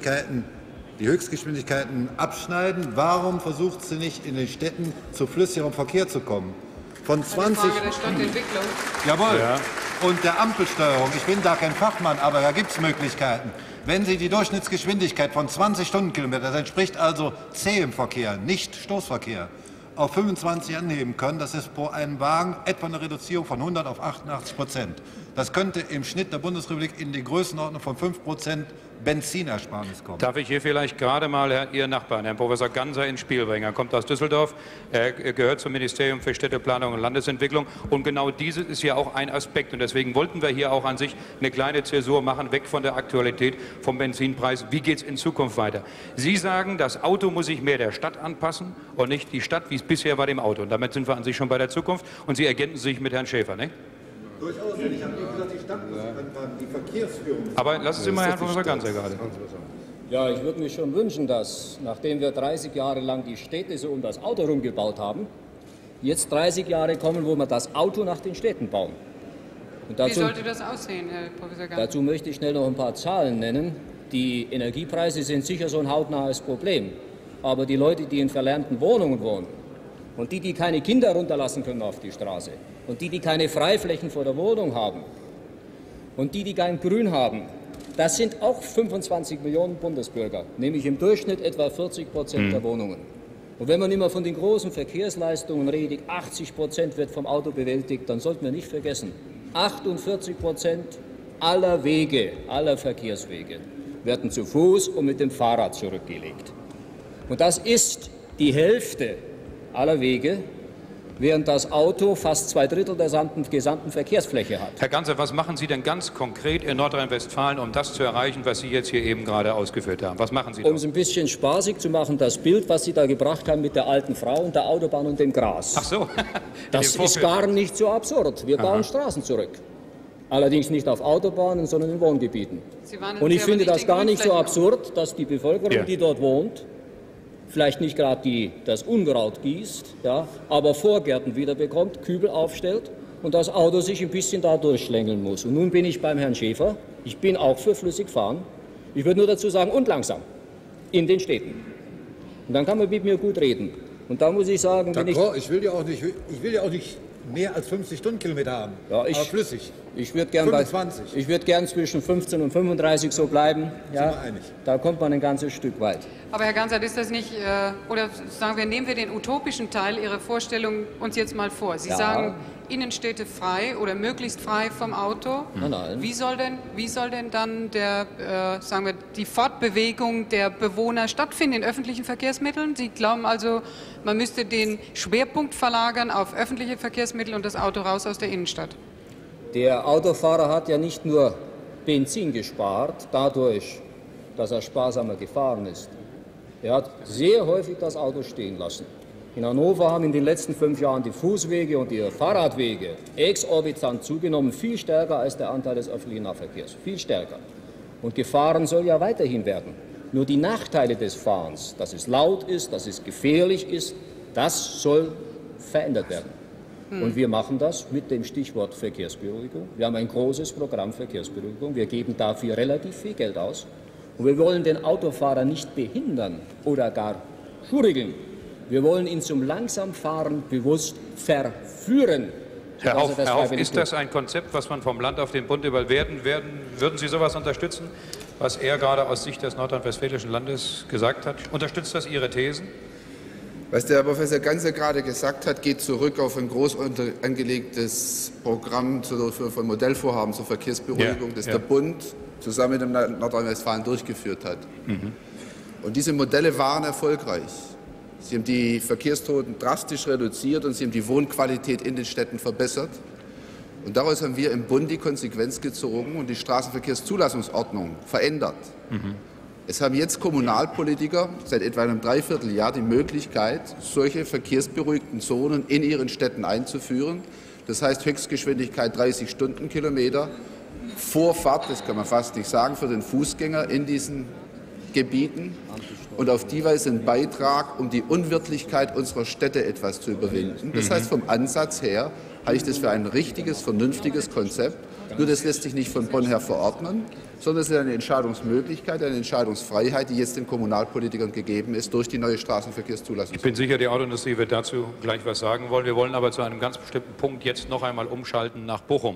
die Höchstgeschwindigkeiten abschneiden? Warum versucht sie nicht, in den Städten zu flüssigem Verkehr zu kommen? Von 20 Frage der Stadtentwicklung. Jawohl. Ja. Und der Ampelsteuerung. Ich bin da kein Fachmann, aber da gibt es Möglichkeiten. Wenn Sie die Durchschnittsgeschwindigkeit von 20 Stundenkilometer, das entspricht also zähem Verkehr, nicht Stoßverkehr, auf 25 anheben können, das ist pro einen Wagen etwa eine Reduzierung von 100 auf 88%. Das könnte im Schnitt der Bundesrepublik in die Größenordnung von 5% Benzinersparnis kommen. Darf ich hier vielleicht gerade mal Ihren Nachbarn, Herrn Professor Ganser, ins Spiel bringen? Er kommt aus Düsseldorf, er gehört zum Ministerium für Städteplanung und Landesentwicklung. Und genau dieses ist ja auch ein Aspekt. Und deswegen wollten wir hier auch an sich eine kleine Zäsur machen, weg von der Aktualität vom Benzinpreis. Wie geht es in Zukunft weiter? Sie sagen, das Auto muss sich mehr der Stadt anpassen und nicht die Stadt, wie es bisher war, dem Auto. Und damit sind wir an sich schon bei der Zukunft. Und Sie ergänzen sich mit Herrn Schäfer, ne? Durchaus, denn ich habe nicht gesagt, die Stadt muss sich anpassen, die Verkehrsführung. Aber lassen Sie mal Herrn Professor Ganser gerade. Ja, ich würde mir schon wünschen, dass, nachdem wir 30 Jahre lang die Städte so um das Auto rumgebaut haben, jetzt 30 Jahre kommen, wo wir das Auto nach den Städten bauen. Und dazu, wie sollte das aussehen, Herr Professor Ganser? Dazu möchte ich schnell noch ein paar Zahlen nennen. Die Energiepreise sind sicher so ein hautnahes Problem. Aber die Leute, die in verlärmten Wohnungen wohnen und die keine Kinder runterlassen können auf die Straße und die keine Freiflächen vor der Wohnung haben und die kein Grün haben, das sind auch 25 Millionen Bundesbürger, nämlich im Durchschnitt etwa 40% der Wohnungen. Und wenn man immer von den großen Verkehrsleistungen redet, 80% wird vom Auto bewältigt, dann sollten wir nicht vergessen, 48% aller Wege, aller Verkehrswege werden zu Fuß und mit dem Fahrrad zurückgelegt. Und das ist die Hälfte aller Wege, während das Auto fast 2/3 der gesamten Verkehrsfläche hat. Herr Ganser, was machen Sie denn ganz konkret in Nordrhein-Westfalen, um das zu erreichen, was Sie jetzt hier eben gerade ausgeführt haben? Was machen Sie da? Um es ein bisschen spaßig zu machen, das Bild, was Sie da gebracht haben mit der alten Frau und der Autobahn und dem Gras. Ach so. Das ist gar nicht so absurd. Wir bauen Straßen zurück. Allerdings nicht auf Autobahnen, sondern in Wohngebieten. Und ich finde das gar nicht so absurd, dass die Bevölkerung, die dort wohnt, vielleicht nicht gerade das Unkraut gießt, ja, aber Vorgärten wiederbekommt, Kübel aufstellt und das Auto sich ein bisschen da durchschlängeln muss. Und nun bin ich beim Herrn Schäfer. Ich bin auch für flüssig fahren. Ich würde nur dazu sagen, und langsam. In den Städten. Und dann kann man mit mir gut reden. Und da muss ich sagen, ich will ja auch nicht mehr als 50 Stundenkilometer haben, ja, aber flüssig. Ich würde gern zwischen 15 und 35 so bleiben. Ja, da kommt man ein ganzes Stück weit. Aber Herr Gansert, ist das nicht, oder sagen wir, nehmen wir den utopischen Teil Ihrer Vorstellung uns jetzt mal vor. Sie sagen, Innenstädte frei oder möglichst frei vom Auto. Nein. Wie soll denn dann sagen wir, die Fortbewegung der Bewohner stattfinden in öffentlichen Verkehrsmitteln? Sie glauben also, man müsste den Schwerpunkt verlagern auf öffentliche Verkehrsmittel und das Auto raus aus der Innenstadt? Der Autofahrer hat ja nicht nur Benzin gespart, dadurch, dass er sparsamer gefahren ist. Er hat sehr häufig das Auto stehen lassen. In Hannover haben in den letzten 5 Jahren die Fußwege und die Fahrradwege exorbitant zugenommen, viel stärker als der Anteil des öffentlichen Nahverkehrs, viel stärker. Und gefahren soll ja weiterhin werden. Nur die Nachteile des Fahrens, dass es laut ist, dass es gefährlich ist, das soll verändert werden. Und wir machen das mit dem Stichwort Verkehrsberuhigung. Wir haben ein großes Programm Verkehrsberuhigung. Wir geben dafür relativ viel Geld aus. Und wir wollen den Autofahrer nicht behindern oder gar schurigeln. Wir wollen ihn zum Langsamfahren bewusst verführen. Herr Hauff, ist das ein Konzept, was man vom Land auf den Bund würden Sie sowas unterstützen, was er gerade aus Sicht des nordrhein-westfälischen Landes gesagt hat? Unterstützt das Ihre Thesen? Was der Herr Professor Ganser gerade gesagt hat, geht zurück auf ein groß angelegtes Programm zur Durchführung von Modellvorhaben zur Verkehrsberuhigung, das der Bund zusammen mit dem Land Nordrhein-Westfalen durchgeführt hat. Und diese Modelle waren erfolgreich. Sie haben die Verkehrstoten drastisch reduziert und sie haben die Wohnqualität in den Städten verbessert. Und daraus haben wir im Bund die Konsequenz gezogen und die Straßenverkehrszulassungsordnung verändert. Es haben jetzt Kommunalpolitiker seit etwa einem Dreivierteljahr die Möglichkeit, solche verkehrsberuhigten Zonen in ihren Städten einzuführen. Das heißt Höchstgeschwindigkeit 30 Stundenkilometer, Vorfahrt, das kann man fast nicht sagen, für den Fußgänger in diesen Gebieten und auf die Weise ein Beitrag, um die Unwirtlichkeit unserer Städte etwas zu überwinden. Das heißt, vom Ansatz her halte ich das für ein richtiges, vernünftiges Konzept. Nur das lässt sich nicht von Bonn her verordnen, sondern es ist eine Entscheidungsmöglichkeit, eine Entscheidungsfreiheit, die jetzt den Kommunalpolitikern gegeben ist durch die neue Straßenverkehrszulassung. Ich bin sicher, die Autoindustrie wird dazu gleich was sagen wollen. Wir wollen aber zu einem ganz bestimmten Punkt jetzt noch einmal umschalten nach Bochum.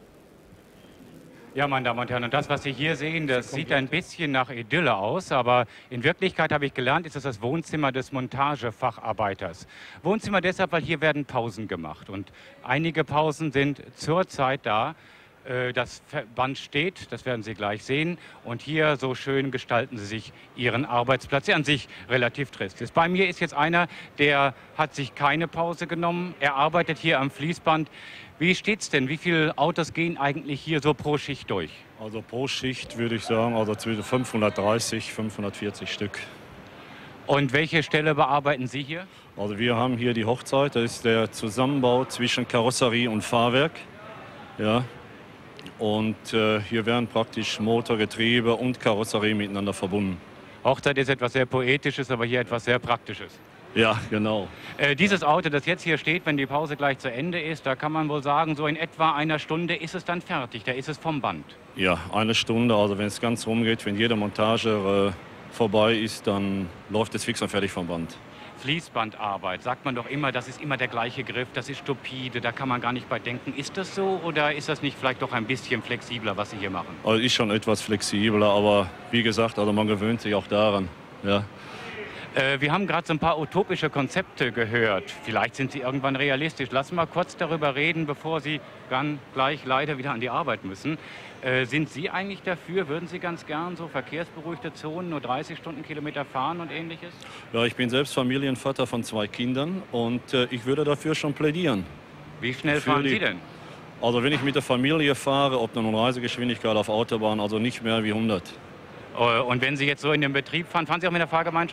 Ja, meine Damen und Herren, und das, was Sie hier sehen, das sieht ein bisschen nach Idylle aus, aber in Wirklichkeit habe ich gelernt, ist das Wohnzimmer des Montagefacharbeiters. Wohnzimmer deshalb, weil hier werden Pausen gemacht und einige Pausen sind zurzeit da. Das Band steht, das werden Sie gleich sehen, und hier so schön gestalten Sie sich Ihren Arbeitsplatz, der an sich relativ trist ist. Bei mir ist jetzt einer, der hat sich keine Pause genommen, er arbeitet hier am Fließband. Wie steht's denn? Wie viele Autos gehen eigentlich hier so pro Schicht durch? Also pro Schicht würde ich sagen, also zwischen 530, 540 Stück. Und welche Stelle bearbeiten Sie hier? Also wir haben hier die Hochzeit, das ist der Zusammenbau zwischen Karosserie und Fahrwerk. Ja. Und hier werden praktisch Motor, Getriebe und Karosserie miteinander verbunden. Hochzeit ist etwas sehr Poetisches, aber hier etwas sehr Praktisches. Ja, genau. Dieses Auto, das jetzt hier steht, wenn die Pause gleich zu Ende ist, da kann man wohl sagen, so in etwa einer Stunde ist es dann fertig, da ist es vom Band. Ja, eine Stunde, also wenn es ganz rumgeht, wenn jede Montage vorbei ist, dann läuft es fix und fertig vom Band. Fließbandarbeit, sagt man doch immer, das ist immer der gleiche Griff, das ist stupide, da kann man gar nicht bei denken. Ist das so oder ist das nicht vielleicht doch ein bisschen flexibler, was Sie hier machen? Also ist schon etwas flexibler, aber wie gesagt, also man gewöhnt sich auch daran. Ja. Wir haben gerade so ein paar utopische Konzepte gehört. Vielleicht sind sie irgendwann realistisch. Lassen wir mal kurz darüber reden, bevor Sie dann gleich leider wieder an die Arbeit müssen. Sind Sie eigentlich dafür? Würden Sie ganz gern so verkehrsberuhigte Zonen, nur 30 Stundenkilometer fahren und Ähnliches? Ja, ich bin selbst Familienvater von 2 Kindern und ich würde dafür schon plädieren. Wie schnell fahren Sie denn? Also wenn ich mit der Familie fahre, ob nun Reisegeschwindigkeit auf Autobahn, also nicht mehr wie 100. Und wenn Sie jetzt so in den Betrieb fahren, fahren Sie auch mit der Fahrgemeinschaft?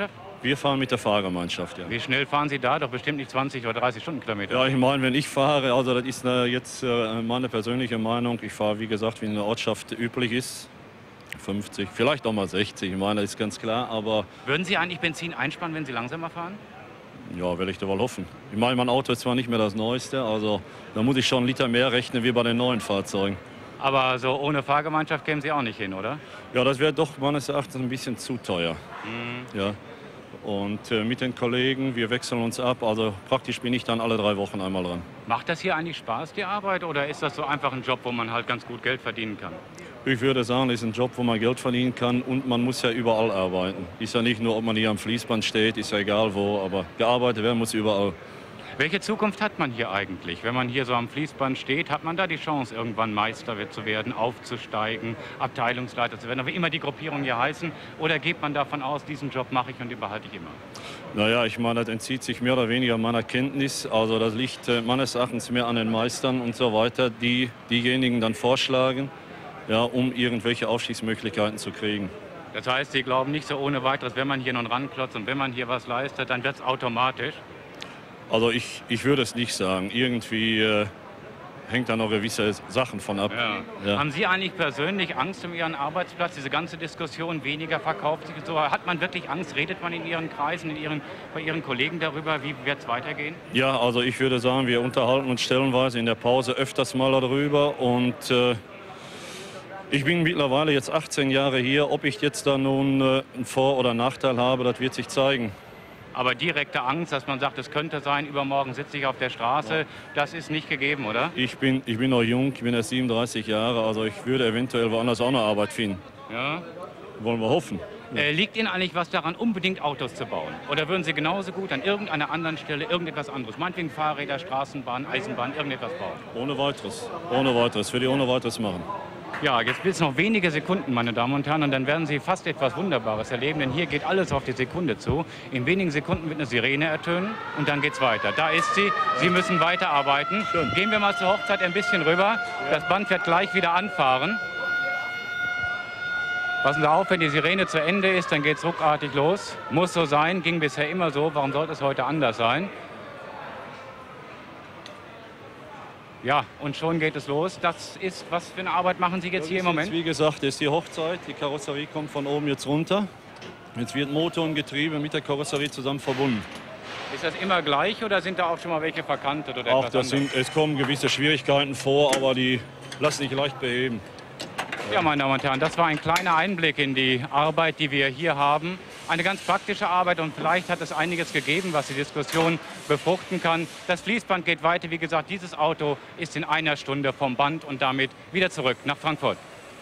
Wir fahren mit der Fahrgemeinschaft, ja. Wie schnell fahren Sie da? Doch bestimmt nicht 20 oder 30 Stundenkilometer. Ja, ich meine, wenn ich fahre, also das ist jetzt meine persönliche Meinung, ich fahre, wie gesagt, wie in der Ortschaft üblich ist, 50, vielleicht auch mal 60, ich meine, das ist ganz klar, aber... Würden Sie eigentlich Benzin einsparen, wenn Sie langsamer fahren? Ja, will ich da wohl hoffen. Ich meine, mein Auto ist zwar nicht mehr das Neueste, also da muss ich schon einen Liter mehr rechnen wie bei den neuen Fahrzeugen. Aber so ohne Fahrgemeinschaft kämen Sie auch nicht hin, oder? Ja, das wäre doch meines Erachtens ein bisschen zu teuer. Ja. Und mit den Kollegen, wir wechseln uns ab, also praktisch bin ich dann alle 3 Wochen einmal dran. Macht das hier eigentlich Spaß, die Arbeit, oder ist das so einfach ein Job, wo man halt ganz gut Geld verdienen kann? Ich würde sagen, es ist ein Job, wo man Geld verdienen kann und man muss ja überall arbeiten. Ist ja nicht nur, ob man hier am Fließband steht, ist ja egal wo, aber gearbeitet werden muss überall. Welche Zukunft hat man hier eigentlich? Wenn man hier so am Fließband steht, hat man da die Chance, irgendwann Meister zu werden, aufzusteigen, Abteilungsleiter zu werden, wie immer die Gruppierungen hier heißen? Oder geht man davon aus, diesen Job mache ich und den behalte ich immer? Naja, ich meine, das entzieht sich mehr oder weniger meiner Kenntnis. Also das liegt meines Erachtens mehr an den Meistern und so weiter, die diejenigen dann vorschlagen, ja, um irgendwelche Aufstiegsmöglichkeiten zu kriegen. Das heißt, Sie glauben nicht so ohne weiteres, wenn man hier nun ranklotzt und wenn man hier was leistet, dann wird es automatisch? Also ich würde es nicht sagen. Irgendwie hängt da noch gewisse Sachen von ab. Ja. Ja. Haben Sie eigentlich persönlich Angst um Ihren Arbeitsplatz? Diese ganze Diskussion, weniger verkauft sich so. Hat man wirklich Angst? Redet man in Ihren Kreisen, bei Ihren Kollegen darüber? Wie wird es weitergehen? Ja, also ich würde sagen, wir unterhalten uns stellenweise in der Pause öfters mal darüber. Und ich bin mittlerweile jetzt 18 Jahre hier. Ob ich jetzt da nun einen Vor- oder Nachteil habe, das wird sich zeigen. Aber direkte Angst, dass man sagt, es könnte sein, übermorgen sitze ich auf der Straße, ja, das ist nicht gegeben, oder? Ich bin noch jung, ich bin erst 37 Jahre, also ich würde eventuell woanders auch noch Arbeit finden. Ja. Wollen wir hoffen. Liegt Ihnen eigentlich was daran, unbedingt Autos zu bauen? Oder würden Sie genauso gut an irgendeiner anderen Stelle irgendetwas anderes, meinetwegen Fahrräder, Straßenbahn, Eisenbahn, irgendetwas bauen? Ohne weiteres. Ohne weiteres. Würde ich ohne weiteres machen. Ja, jetzt wird es noch wenige Sekunden, meine Damen und Herren, und dann werden Sie fast etwas Wunderbares erleben, denn hier geht alles auf die Sekunde zu. In wenigen Sekunden wird eine Sirene ertönen und dann geht's weiter. Da ist sie. Sie müssen weiterarbeiten. Schön. Gehen wir mal zur Hochzeit ein bisschen rüber. Das Band wird gleich wieder anfahren. Passen Sie auf, wenn die Sirene zu Ende ist, dann geht's ruckartig los. Muss so sein, ging bisher immer so. Warum sollte es heute anders sein? Ja, und schon geht es los. Das ist, was für eine Arbeit machen Sie jetzt hier im Moment? Wie gesagt, das ist die Hochzeit. Die Karosserie kommt von oben jetzt runter. Jetzt wird Motor und Getriebe mit der Karosserie zusammen verbunden. Ist das immer gleich oder sind da auch schon mal welche verkantet oder auch etwas anderes? Es kommen gewisse Schwierigkeiten vor, aber die lassen sich leicht beheben. Ja, meine Damen und Herren, das war ein kleiner Einblick in die Arbeit, die wir hier haben. Eine ganz praktische Arbeit und vielleicht hat es einiges gegeben, was die Diskussion befruchten kann. Das Fließband geht weiter. Wie gesagt, dieses Auto ist in einer Stunde vom Band und damit wieder zurück nach Frankfurt.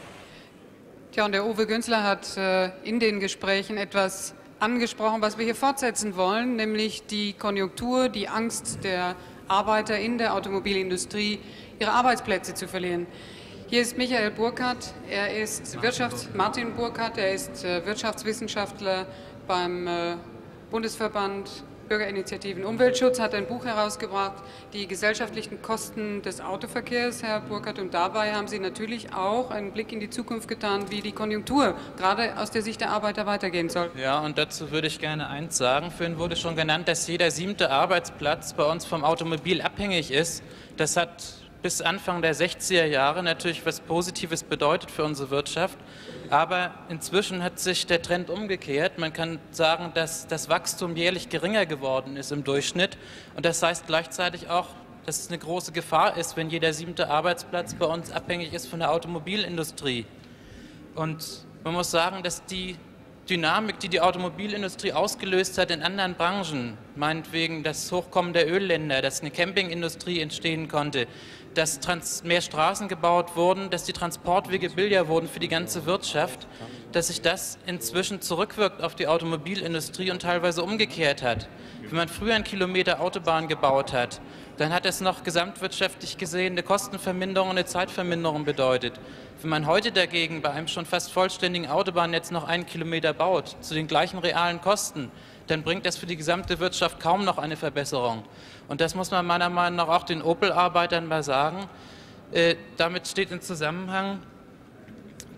Tja, und der Uwe Günzler hat in den Gesprächen etwas angesprochen, was wir hier fortsetzen wollen, nämlich die Konjunktur, die Angst der Arbeiter in der Automobilindustrie, ihre Arbeitsplätze zu verlieren. Hier ist Michael Burkhardt, er ist Martin Burkhardt, er ist Wirtschaftswissenschaftler beim Bundesverband Bürgerinitiativen Umweltschutz, hat ein Buch herausgebracht, die gesellschaftlichen Kosten des Autoverkehrs, Herr Burkhardt, und dabei haben Sie natürlich auch einen Blick in die Zukunft getan, wie die Konjunktur gerade aus der Sicht der Arbeiter weitergehen soll. Ja, und dazu würde ich gerne eins sagen. Vorhin wurde schon genannt, dass jeder 7. Arbeitsplatz bei uns vom Automobil abhängig ist. Das hat bis Anfang der 60er Jahre natürlich was Positives bedeutet für unsere Wirtschaft. Aber inzwischen hat sich der Trend umgekehrt. Man kann sagen, dass das Wachstum jährlich geringer geworden ist im Durchschnitt. Und das heißt gleichzeitig auch, dass es eine große Gefahr ist, wenn jeder 7. Arbeitsplatz bei uns abhängig ist von der Automobilindustrie. Und man muss sagen, dass die Dynamik, die die Automobilindustrie ausgelöst hat in anderen Branchen, meinetwegen das Hochkommen der Ölländer, dass eine Campingindustrie entstehen konnte, dass mehr Straßen gebaut wurden, dass die Transportwege billiger wurden für die ganze Wirtschaft, dass sich das inzwischen zurückwirkt auf die Automobilindustrie und teilweise umgekehrt hat. Wenn man früher einen Kilometer Autobahn gebaut hat, dann hat es noch gesamtwirtschaftlich gesehen eine Kostenverminderung und eine Zeitverminderung bedeutet. Wenn man heute dagegen bei einem schon fast vollständigen Autobahnnetz noch 1 Kilometer baut, zu den gleichen realen Kosten, dann bringt das für die gesamte Wirtschaft kaum noch eine Verbesserung. Und das muss man meiner Meinung nach auch den Opel-Arbeitern mal sagen. Damit steht in Zusammenhang,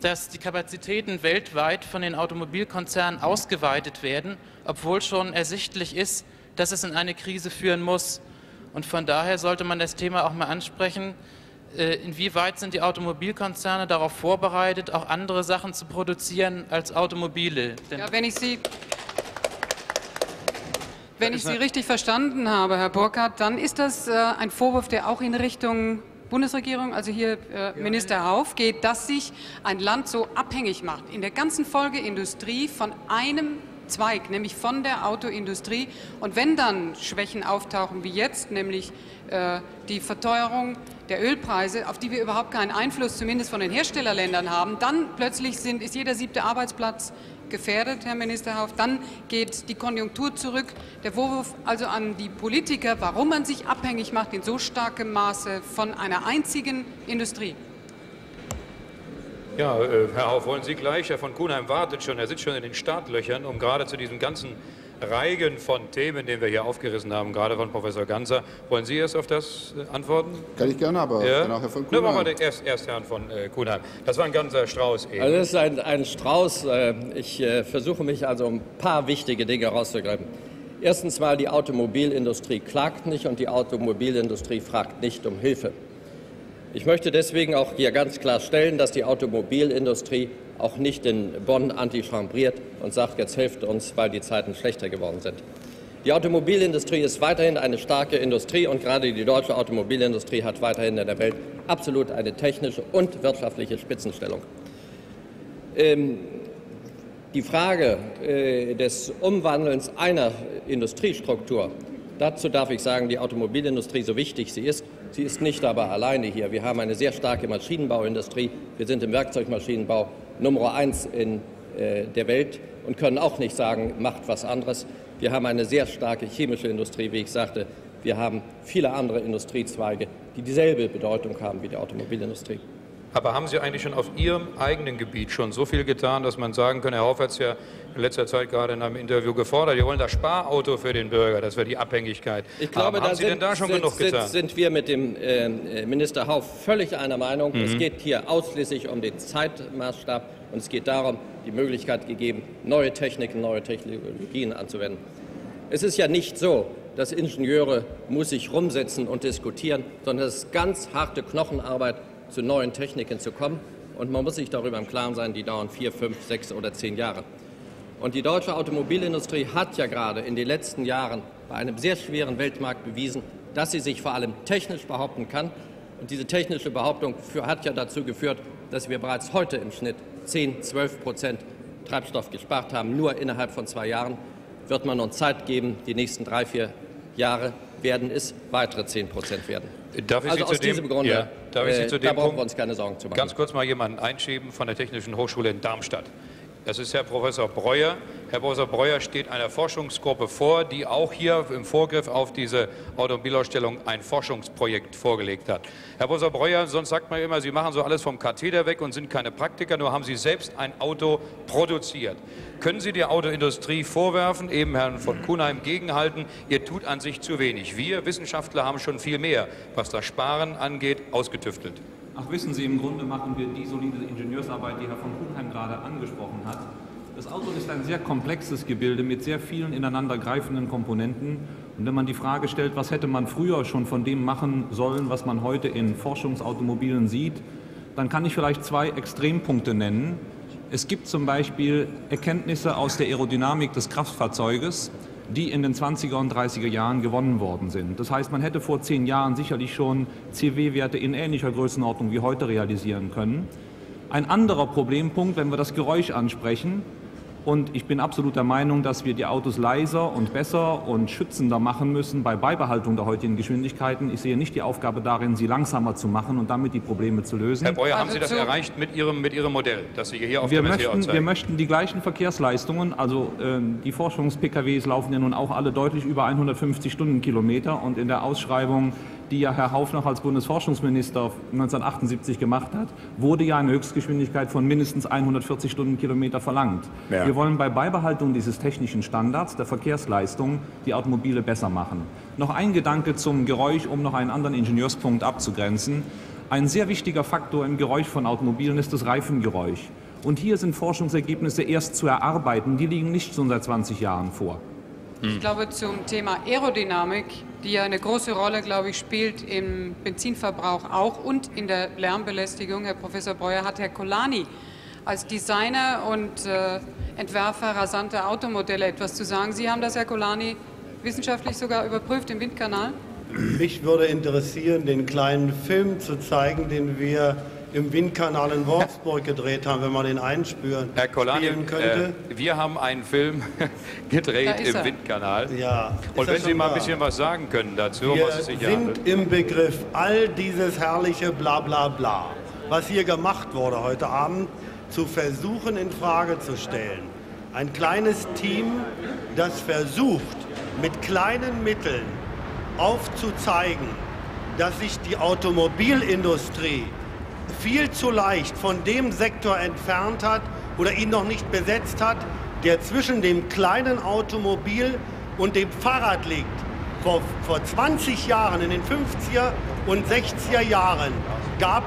dass die Kapazitäten weltweit von den Automobilkonzernen ausgeweitet werden, obwohl schon ersichtlich ist, dass es in eine Krise führen muss. Und von daher sollte man das Thema auch mal ansprechen. Inwieweit sind die Automobilkonzerne darauf vorbereitet, auch andere Sachen zu produzieren als Automobile? Ja, wenn ich Sie richtig verstanden habe, Herr Burkhardt, dann ist das ein Vorwurf, der auch in Richtung Bundesregierung, also hier Minister Hauff, geht, dass sich ein Land so abhängig macht in der ganzen Folgeindustrie von einem Zweig, nämlich von der Autoindustrie. Und wenn dann Schwächen auftauchen wie jetzt, nämlich die Verteuerung der Ölpreise, auf die wir überhaupt keinen Einfluss, zumindest von den Herstellerländern haben, dann plötzlich ist jeder 7. Arbeitsplatz gefährdet, Herr Minister Hauff, dann geht die Konjunktur zurück. Der Vorwurf also an die Politiker, warum man sich abhängig macht in so starkem Maße von einer einzigen Industrie. Ja, Herr Hauff, wollen Sie gleich? Herr von Kuenheim wartet schon, er sitzt schon in den Startlöchern, um gerade zu diesem ganzen Reigen von Themen, den wir hier aufgerissen haben, gerade von Professor Ganser. Wollen Sie erst auf das antworten? Kann ich gerne, aber ja? Herr von Kuenheim. Machen wir erst Herrn von Kuenheim. Das war ein ganzer Strauß eben. Also das ist ein Strauß. Ich versuche mich also um ein paar wichtige Dinge herauszugreifen. Erstens mal, die Automobilindustrie klagt nicht und die Automobilindustrie fragt nicht um Hilfe. Ich möchte deswegen auch hier ganz klar stellen, dass die Automobilindustrie auch nicht in Bonn antichambriert und sagt, jetzt helft uns, weil die Zeiten schlechter geworden sind. Die Automobilindustrie ist weiterhin eine starke Industrie und gerade die deutsche Automobilindustrie hat weiterhin in der Welt absolut eine technische und wirtschaftliche Spitzenstellung. Die Frage des Umwandelns einer Industriestruktur, dazu darf ich sagen, die Automobilindustrie, so wichtig sie ist nicht aber alleine hier. Wir haben eine sehr starke Maschinenbauindustrie. Wir sind im Werkzeugmaschinenbau Nummer 1 in der Welt und können auch nicht sagen, macht was anderes. Wir haben eine sehr starke chemische Industrie, wie ich sagte. Wir haben viele andere Industriezweige, die dieselbe Bedeutung haben wie die Automobilindustrie. Aber haben Sie eigentlich schon auf Ihrem eigenen Gebiet schon so viel getan, dass man sagen kann, Herr Hauff hat es ja in letzter Zeit gerade in einem Interview gefordert, wir wollen das Sparauto für den Bürger, dass wir die Abhängigkeit Ich glaube, haben Sie denn da schon genug getan? Sind wir mit dem Minister Hauff völlig einer Meinung. Es geht hier ausschließlich um den Zeitmaßstab und es geht darum, die Möglichkeit gegeben, neue Techniken, neue Technologien anzuwenden. Es ist ja nicht so, dass Ingenieure muss sich rumsetzen und diskutieren, sondern es ist ganz harte Knochenarbeit, zu neuen Techniken zu kommen. Und man muss sich darüber im Klaren sein, die dauern 4, 5, 6 oder 10 Jahre. Und die deutsche Automobilindustrie hat ja gerade in den letzten Jahren bei einem sehr schweren Weltmarkt bewiesen, dass sie sich vor allem technisch behaupten kann. Und diese technische Behauptung hat ja dazu geführt, dass wir bereits heute im Schnitt 10–12% Treibstoff gespart haben. Nur innerhalb von 2 Jahren wird man uns Zeit geben. Die nächsten 3, 4 Jahre werden es weitere 10% werden. Darf ich also Sie aus diesem Grunde, da brauchen wir uns keine Sorgen zu machen. Ganz kurz mal jemanden einschieben von der Technischen Hochschule in Darmstadt. Das ist Herr Professor Breuer. Herr Professor Breuer steht einer Forschungsgruppe vor, die auch hier im Vorgriff auf diese Automobilausstellung ein Forschungsprojekt vorgelegt hat. Herr Professor Breuer, sonst sagt man immer, Sie machen so alles vom Katheder weg und sind keine Praktiker, nur haben Sie selbst ein Auto produziert. Können Sie der Autoindustrie vorwerfen, eben Herrn von Kuenheim gegenhalten, ihr tut an sich zu wenig? Wir Wissenschaftler haben schon viel mehr, was das Sparen angeht, ausgetüftelt. Ach, wissen Sie, im Grunde machen wir die solide Ingenieursarbeit, die Herr von Kuenheim gerade angesprochen hat. Das Auto ist ein sehr komplexes Gebilde mit sehr vielen ineinandergreifenden Komponenten. Und wenn man die Frage stellt, was hätte man früher schon von dem machen sollen, was man heute in Forschungsautomobilen sieht, dann kann ich vielleicht 2 Extrempunkte nennen. Es gibt zum Beispiel Erkenntnisse aus der Aerodynamik des Kraftfahrzeuges, die in den 20er und 30er Jahren gewonnen worden sind. Das heißt, man hätte vor 10 Jahren sicherlich schon CW-Werte in ähnlicher Größenordnung wie heute realisieren können. Ein anderer Problempunkt, wenn wir das Geräusch ansprechen, und ich bin absolut der Meinung, dass wir die Autos leiser und besser und schützender machen müssen bei Beibehaltung der heutigen Geschwindigkeiten. Ich sehe nicht die Aufgabe darin, sie langsamer zu machen und damit die Probleme zu lösen. Herr Breuer, haben Sie das erreicht mit Ihrem Modell, dass Sie hier auf der Messe zeigen? Wir möchten die gleichen Verkehrsleistungen, also die Forschungs-PKWs laufen ja nun auch alle deutlich über 150 Stundenkilometer und in der Ausschreibung, die ja Herr Hauff noch als Bundesforschungsminister 1978 gemacht hat, wurde ja eine Höchstgeschwindigkeit von mindestens 140 Stundenkilometer verlangt. Ja. Wir wollen bei Beibehaltung dieses technischen Standards der Verkehrsleistung die Automobile besser machen. Noch ein Gedanke zum Geräusch, um noch einen anderen Ingenieurspunkt abzugrenzen. Ein sehr wichtiger Faktor im Geräusch von Automobilen ist das Reifengeräusch. Und hier sind Forschungsergebnisse erst zu erarbeiten, die liegen nicht schon seit 20 Jahren vor. Ich glaube, zum Thema Aerodynamik, die ja eine große Rolle, glaube ich, spielt im Benzinverbrauch auch und in der Lärmbelästigung, Herr Professor Breuer, hat Herr Kolani als Designer und Entwerfer rasanter Automodelle etwas zu sagen. Sie haben das, Herr Kolani, wissenschaftlich sogar überprüft im Windkanal? Mich würde interessieren, den kleinen Film zu zeigen, den wir im Windkanal in Wolfsburg gedreht haben, wenn man den einspüren Herr Kolani, könnte. Wir haben einen Film gedreht im Windkanal. Ja, und wenn Sie mal ein bisschen was sagen können dazu, wir was es sich sind handelt. im Begriff, all dieses herrliche Blablabla, was hier gemacht wurde heute Abend, zu versuchen in Frage zu stellen. Ein kleines Team, das versucht, mit kleinen Mitteln aufzuzeigen, dass sich die Automobilindustrie viel zu leicht von dem Sektor entfernt hat oder ihn noch nicht besetzt hat, der zwischen dem kleinen Automobil und dem Fahrrad liegt. Vor 20 Jahren, in den 50er und 60er Jahren, gab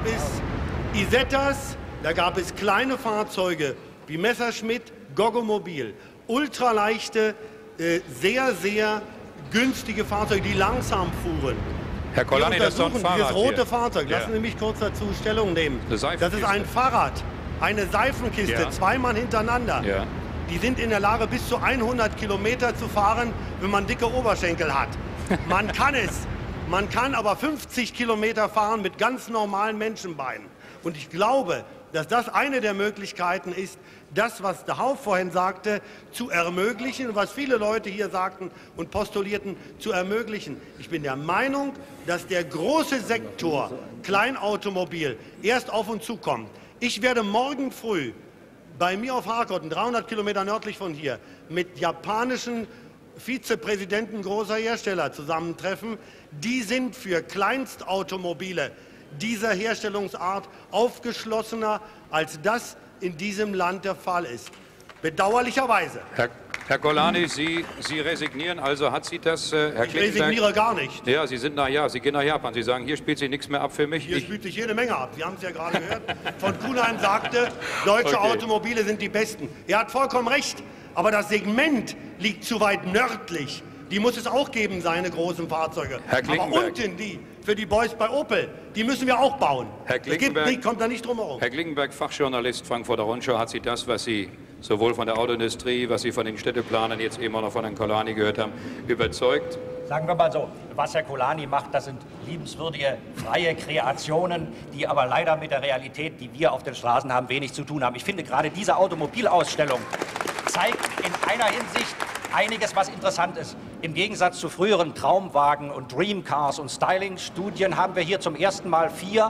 es Isettas, da gab es kleine Fahrzeuge wie Messerschmitt, Goggomobil, ultraleichte, sehr, sehr günstige Fahrzeuge, die langsam fuhren. Herr Kolani, das ist doch ein Fahrrad dieses rote hier. Fahrzeug, lassen Sie mich kurz dazu Stellung nehmen. Eine Das ist ein Fahrrad, eine Seifenkiste, Ja. zweimal hintereinander. Ja. Die sind in der Lage, bis zu 100 Kilometer zu fahren, wenn man dicke Oberschenkel hat. Man kann es. Man kann aber 50 Kilometer fahren mit ganz normalen Menschenbeinen. Und ich glaube, dass das eine der Möglichkeiten ist, das, was der Hauff vorhin sagte, zu ermöglichen, was viele Leute hier sagten und postulierten, zu ermöglichen. Ich bin der Meinung, dass der große Sektor Kleinautomobil erst auf uns zukommt. Ich werde morgen früh bei mir auf Harkotten, 300 Kilometer nördlich von hier, mit japanischen Vizepräsidenten großer Hersteller zusammentreffen. Die sind für Kleinstautomobile dieser Herstellungsart aufgeschlossener, als das in diesem Land der Fall ist. Bedauerlicherweise. Herr Kolani, Sie resignieren, also hat Sie das, Herr Ich resigniere gar nicht. Ja, Sie Sie gehen nach Japan. Sie sagen, hier spielt sich nichts mehr ab für mich. Hier spielt sich jede Menge ab. Sie haben es ja gerade gehört. Von Kuhnheim sagte, deutsche Okay. Automobile sind die besten. Er hat vollkommen recht. Aber das Segment liegt zu weit nördlich. Die muss es auch geben, seine großen Fahrzeuge. Herr Aber Klinkenberg. unten die, für die Boys bei Opel, die müssen wir auch bauen. Herr Es gibt Klinkenberg, nicht, kommt da nicht drum herum. Herr Klinkenberg, Fachjournalist Frankfurter Rundschau, hat Sie das, was Sie sowohl von der Autoindustrie, was Sie von den Städteplanern, jetzt eben auch noch von Herrn Kolani gehört haben, überzeugt? Sagen wir mal so, was Herr Kolani macht, das sind liebenswürdige, freie Kreationen, die aber leider mit der Realität, die wir auf den Straßen haben, wenig zu tun haben. Ich finde, gerade diese Automobilausstellung zeigt in einer Hinsicht einiges, was interessant ist. Im Gegensatz zu früheren Traumwagen und Dreamcars und Styling-Studien haben wir hier zum ersten Mal 4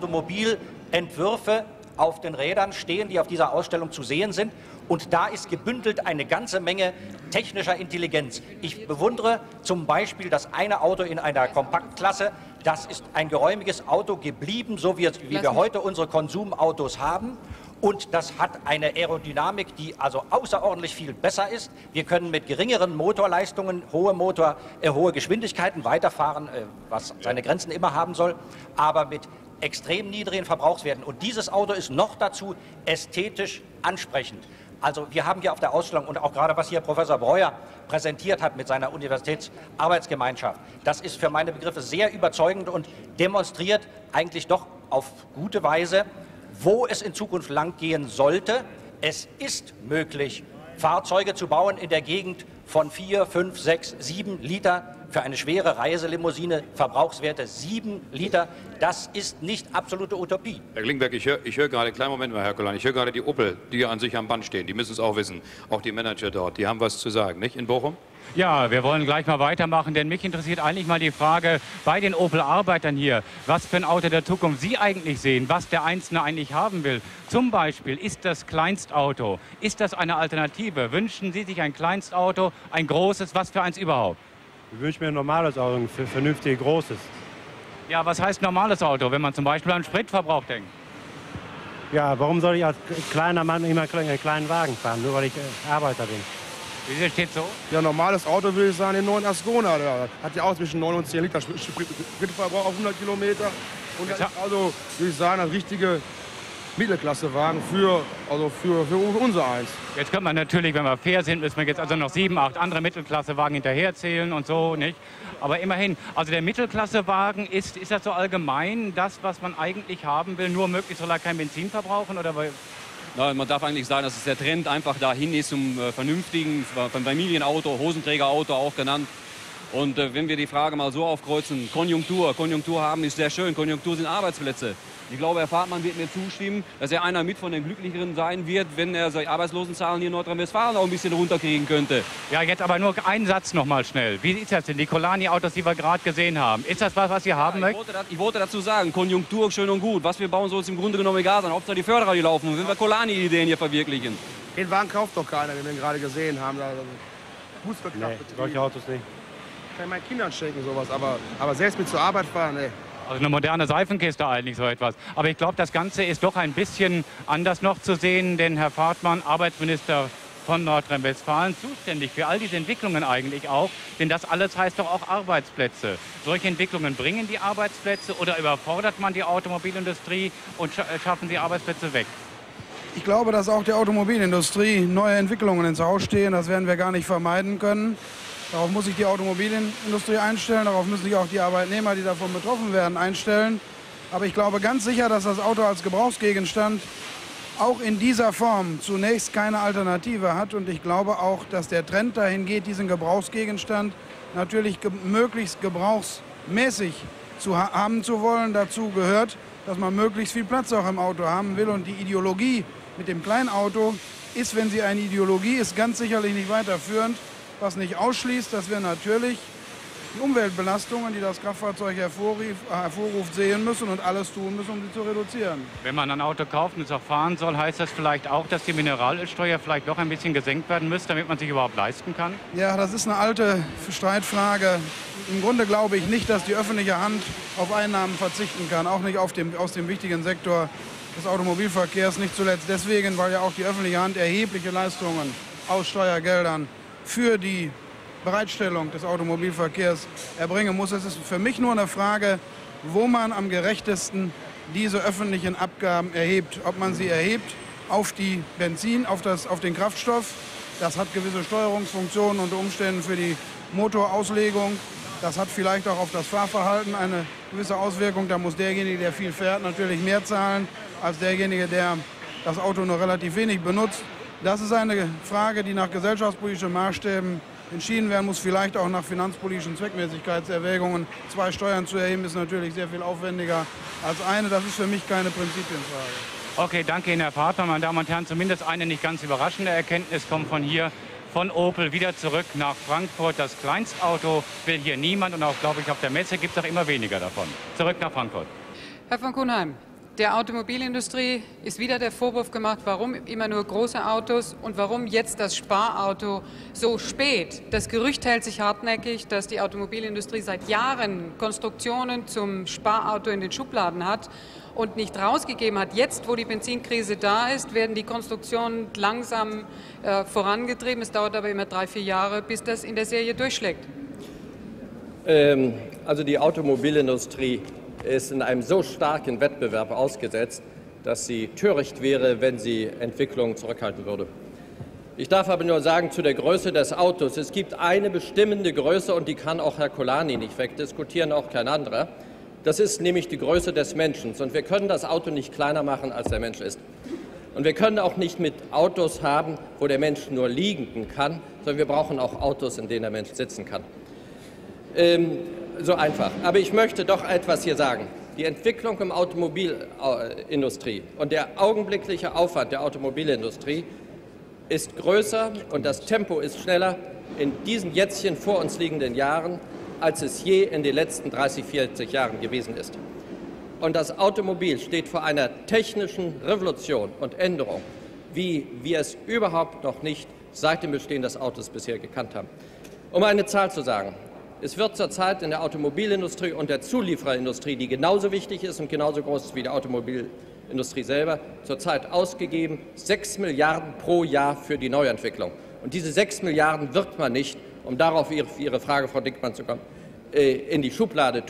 Automobilentwürfe auf den Rädern stehen, die auf dieser Ausstellung zu sehen sind. Und da ist gebündelt eine ganze Menge technischer Intelligenz. Ich bewundere zum Beispiel das eine Auto in einer Kompaktklasse. Das ist ein geräumiges Auto geblieben, so wie wir heute unsere Konsumautos haben. Und das hat eine Aerodynamik, die also außerordentlich viel besser ist. Wir können mit geringeren Motorleistungen, hohe Geschwindigkeiten weiterfahren, was seine Grenzen immer haben soll, aber mit extrem niedrigen Verbrauchswerten. Und dieses Auto ist noch dazu ästhetisch ansprechend. Also wir haben hier auf der Ausstellung und auch gerade was hier Professor Breuer präsentiert hat mit seiner Universitätsarbeitsgemeinschaft, das ist für meine Begriffe sehr überzeugend und demonstriert eigentlich doch auf gute Weise, wo es in Zukunft lang gehen sollte. Es ist möglich, Fahrzeuge zu bauen in der Gegend von 4, 5, 6, 7 Liter für eine schwere Reiselimousine, Verbrauchswerte 7 Liter. Das ist nicht absolute Utopie. Herr Klinkenberg, ich höre gerade, kleinen Moment mal, Herr Kolani, ich höre gerade die Opel, die an sich am Band stehen. Die müssen es auch wissen, auch die Manager dort, die haben was zu sagen, nicht, in Bochum? Ja, wir wollen gleich mal weitermachen, denn mich interessiert eigentlich mal die Frage bei den Opel-Arbeitern hier, was für ein Auto der Zukunft Sie eigentlich sehen, was der Einzelne eigentlich haben will. Zum Beispiel, ist das Kleinstauto, ist das eine Alternative? Wünschen Sie sich ein Kleinstauto, ein großes, was für eins überhaupt? Ich wünsche mir ein normales Auto, ein vernünftig großes. Ja, was heißt normales Auto, wenn man zum Beispiel an Spritverbrauch denkt? Ja, warum soll ich als kleiner Mann immer einen kleinen Wagen fahren, nur weil ich Arbeiter bin? Wie steht so? Ja, normales Auto würde ich sagen, den neuen Ascona. Der hat ja auch zwischen 9 und 10 Liter Spritverbrauch auf 100 Kilometer. Und das ist also, würde ich sagen, ein richtiger Mittelklassewagen für unser eins. Jetzt können wir natürlich, wenn wir fair sind, müssen wir jetzt also noch 7, 8 andere Mittelklassewagen hinterherzählen und so, nicht? Aber immerhin, also der Mittelklassewagen, ist das so allgemein das, was man eigentlich haben will, nur möglichst soll er kein Benzin verbrauchen? Oder? Na, man darf eigentlich sagen, dass es der Trend einfach dahin ist zum vernünftigen Familienauto, Hosenträgerauto auch genannt. Und wenn wir die Frage mal so aufkreuzen, Konjunktur haben ist sehr schön, Konjunktur sind Arbeitsplätze. Ich glaube, Herr Fahrtmann wird mir zustimmen, dass er einer mit von den Glücklicheren sein wird, wenn er solche Arbeitslosenzahlen hier in Nordrhein-Westfalen auch ein bisschen runterkriegen könnte. Ja, jetzt aber nur einen Satz noch mal schnell. Wie ist das denn, die Colani-Autos, die wir gerade gesehen haben? Ist das was ihr haben möchtet? Ich wollte dazu sagen, Konjunktur schön und gut. Was wir bauen, soll es im Grunde genommen egal sein. Hauptsache die Förderer, die laufen. Und wenn wir Colani-Ideen hier verwirklichen. Den Wagen kauft doch keiner, den wir gerade gesehen haben. Nee, solche Autos nicht. Ich kann meinen Kindern schenken sowas, aber selbst mit zur Arbeit fahren, nee. Also eine moderne Seifenkiste eigentlich so etwas. Aber ich glaube, das Ganze ist doch ein bisschen anders noch zu sehen, denn Herr Fahrtmann, Arbeitsminister von Nordrhein-Westfalen, zuständig für all diese Entwicklungen eigentlich auch, denn das alles heißt doch auch Arbeitsplätze. Solche Entwicklungen bringen die Arbeitsplätze oder überfordert man die Automobilindustrie und schaffen sie Arbeitsplätze weg? Ich glaube, dass auch der Automobilindustrie neue Entwicklungen ins Haus stehen. Das werden wir gar nicht vermeiden können. Darauf muss sich die Automobilindustrie einstellen, darauf müssen sich auch die Arbeitnehmer, die davon betroffen werden, einstellen. Aber ich glaube ganz sicher, dass das Auto als Gebrauchsgegenstand auch in dieser Form zunächst keine Alternative hat. Und ich glaube auch, dass der Trend dahin geht, diesen Gebrauchsgegenstand natürlich möglichst gebrauchsmäßig haben zu wollen. Dazu gehört, dass man möglichst viel Platz auch im Auto haben will. Und die Ideologie mit dem Kleinauto ist, wenn sie eine Ideologie ist, ganz sicherlich nicht weiterführend. Was nicht ausschließt, dass wir natürlich die Umweltbelastungen, die das Kraftfahrzeug hervorruft, sehen müssen und alles tun müssen, um sie zu reduzieren. Wenn man ein Auto kauft und es auch fahren soll, heißt das vielleicht auch, dass die Mineralölsteuer vielleicht doch ein bisschen gesenkt werden müsste, damit man sich überhaupt leisten kann? Ja, das ist eine alte Streitfrage. Im Grunde glaube ich nicht, dass die öffentliche Hand auf Einnahmen verzichten kann, auch nicht aus dem wichtigen Sektor des Automobilverkehrs. Nicht zuletzt deswegen, weil ja auch die öffentliche Hand erhebliche Leistungen aus Steuergeldern für die Bereitstellung des Automobilverkehrs erbringen muss. Es ist für mich nur eine Frage, wo man am gerechtesten diese öffentlichen Abgaben erhebt. Ob man sie erhebt auf die Benzin, auf den Kraftstoff. Das hat gewisse Steuerungsfunktionen unter Umständen für die Motorauslegung. Das hat vielleicht auch auf das Fahrverhalten eine gewisse Auswirkung. Da muss derjenige, der viel fährt, natürlich mehr zahlen als derjenige, der das Auto nur relativ wenig benutzt. Das ist eine Frage, die nach gesellschaftspolitischen Maßstäben entschieden werden muss, vielleicht auch nach finanzpolitischen Zweckmäßigkeitserwägungen. 2 Steuern zu erheben, ist natürlich sehr viel aufwendiger als eine. Das ist für mich keine Prinzipienfrage. Okay, danke Ihnen, Herr Fahrtmann. Meine Damen und Herren, zumindest eine nicht ganz überraschende Erkenntnis kommt von hier, von Opel, wieder zurück nach Frankfurt. Das Kleinstauto will hier niemand und auch, glaube ich, auf der Messe gibt es auch immer weniger davon. Zurück nach Frankfurt. Herr von Kuhnheim, der Automobilindustrie ist wieder der Vorwurf gemacht, warum immer nur große Autos und warum jetzt das Sparauto so spät. Das Gerücht hält sich hartnäckig, dass die Automobilindustrie seit Jahren Konstruktionen zum Sparauto in den Schubladen hat und nicht rausgegeben hat. Jetzt, wo die Benzinkrise da ist, werden die Konstruktionen langsam vorangetrieben. Es dauert aber immer 3, 4 Jahre, bis das in der Serie durchschlägt. Also die Automobilindustrie ist in einem so starken Wettbewerb ausgesetzt, dass sie töricht wäre, wenn sie Entwicklungen zurückhalten würde. Ich darf aber nur sagen, zu der Größe des Autos, es gibt eine bestimmende Größe und die kann auch Herr Colani nicht wegdiskutieren, auch kein anderer. Das ist nämlich die Größe des Menschen. Und wir können das Auto nicht kleiner machen, als der Mensch ist. Und wir können auch nicht mit Autos haben, wo der Mensch nur liegen kann, sondern wir brauchen auch Autos, in denen der Mensch sitzen kann. So einfach. Aber ich möchte doch etwas hier sagen. Die Entwicklung im Automobilindustrie und der augenblickliche Aufwand der Automobilindustrie ist größer und das Tempo ist schneller in diesen jetztchen vor uns liegenden Jahren, als es je in den letzten 30, 40 Jahren gewesen ist. Und das Automobil steht vor einer technischen Revolution und Änderung, wie wir es überhaupt noch nicht seit dem Bestehen des Autos bisher gekannt haben. Um eine Zahl zu sagen. Es wird zurzeit in der Automobilindustrie und der Zuliefererindustrie, die genauso wichtig ist und genauso groß ist wie die Automobilindustrie selber, zurzeit ausgegeben 6 Milliarden pro Jahr für die Neuentwicklung. Und diese 6 Milliarden wird man nicht, um darauf Ihre Frage, Frau Dickmann, zu kommen, in die Schublade tun.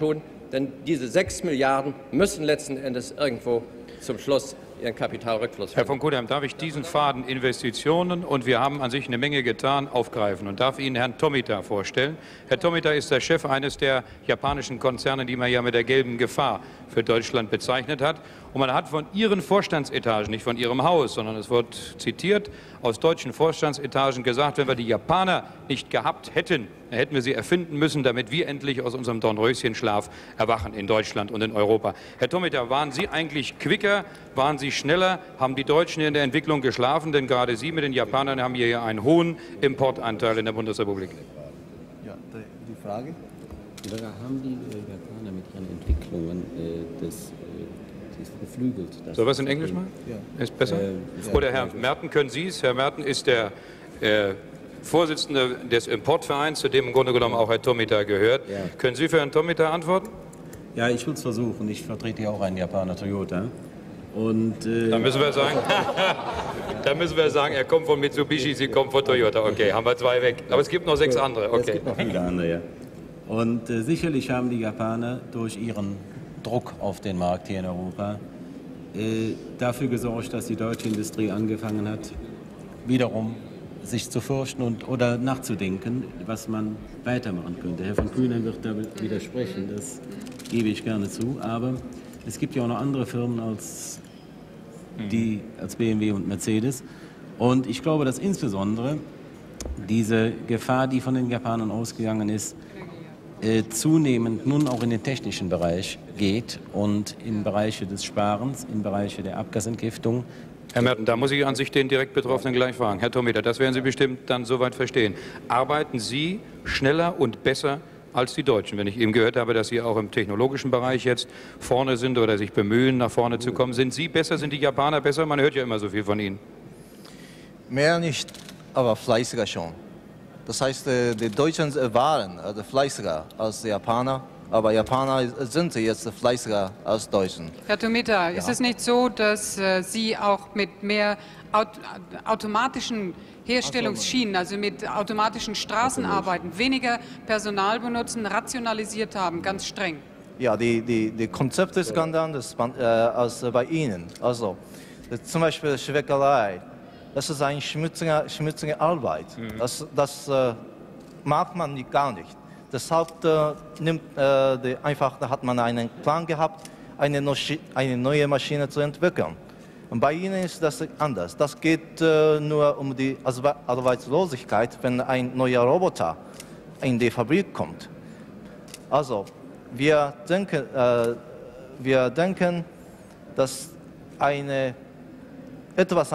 Denn diese 6 Milliarden müssen letzten Endes irgendwo zum Schluss ihren Kapitalrückfluss. Herr von Kuhnheim, darf ich diesen Faden Investitionen, und wir haben an sich eine Menge getan, aufgreifen und darf Ihnen Herrn Tomita vorstellen. Herr Tomita ist der Chef eines der japanischen Konzerne, die man ja mit der gelben Gefahr für Deutschland bezeichnet hat. Und man hat von Ihren Vorstandsetagen, nicht von Ihrem Haus, sondern es wird zitiert, aus deutschen Vorstandsetagen gesagt, wenn wir die Japaner nicht gehabt hätten, dann hätten wir sie erfinden müssen, damit wir endlich aus unserem Dornröschenschlaf erwachen in Deutschland und in Europa. Herr Tomita, waren Sie eigentlich quicker, waren Sie schneller, haben die Deutschen in der Entwicklung geschlafen? Denn gerade Sie mit den Japanern haben hier einen hohen Importanteil in der Bundesrepublik. Ja, die Frage? Haben die Japaner mit ihren Entwicklungen das beflügelt? Soll was in Englisch machen? Ja. Ist besser? Oder Herr Merten, können Sie es? Herr Merten ist der Vorsitzende des Importvereins, zu dem im Grunde genommen auch Herr Tomita gehört. Ja. Können Sie für Herrn Tomita antworten? Ja, ich will es versuchen. Ich vertrete ja auch einen Japaner Toyota. Und, dann müssen wir sagen, er kommt von Mitsubishi, Sie kommen von Toyota. Okay, haben wir 2 weg. Aber es gibt noch 6 andere. Okay. Es gibt noch viele andere, ja. Und sicherlich haben die Japaner durch ihren Druck auf den Markt hier in Europa dafür gesorgt, dass die deutsche Industrie angefangen hat, wiederum sich zu fürchten oder nachzudenken, was man weitermachen könnte. Herr von Kuhnheim wird da widersprechen, das gebe ich gerne zu. Aber es gibt ja auch noch andere Firmen als BMW und Mercedes. Und ich glaube, dass insbesondere diese Gefahr, die von den Japanern ausgegangen ist, zunehmend nun auch in den technischen Bereich geht und in Bereiche des Sparens, in Bereiche der Abgasentgiftung. Herr Merten, da muss ich an sich den direkt Betroffenen gleich fragen. Herr Tomita, das werden Sie bestimmt dann soweit verstehen. Arbeiten Sie schneller und besser als die Deutschen? Wenn ich eben gehört habe, dass Sie auch im technologischen Bereich jetzt vorne sind oder sich bemühen, nach vorne zu kommen. Sind Sie besser, sind die Japaner besser? Man hört ja immer so viel von Ihnen. Mehr nicht, aber fleißiger schon. Das heißt, die Deutschen waren fleißiger als die Japaner, aber Japaner sind jetzt fleißiger als Deutschen. Herr Tomita, ist es nicht so, dass Sie auch mit mehr automatischen Herstellungsschienen, also mit automatischen Straßen arbeiten, weniger Personal benutzen, rationalisiert haben, ganz streng? Ja, die Konzept ist ganz anders als bei Ihnen. Also zum Beispiel Schwägerei. Das ist eine schmutzige Arbeit. Das mag man gar nicht. Deshalb hat man einen Plan gehabt, eine neue Maschine zu entwickeln. Und bei Ihnen ist das anders. Das geht nur um die Arbeitslosigkeit, wenn ein neuer Roboter in die Fabrik kommt. Also wir denken, dass etwas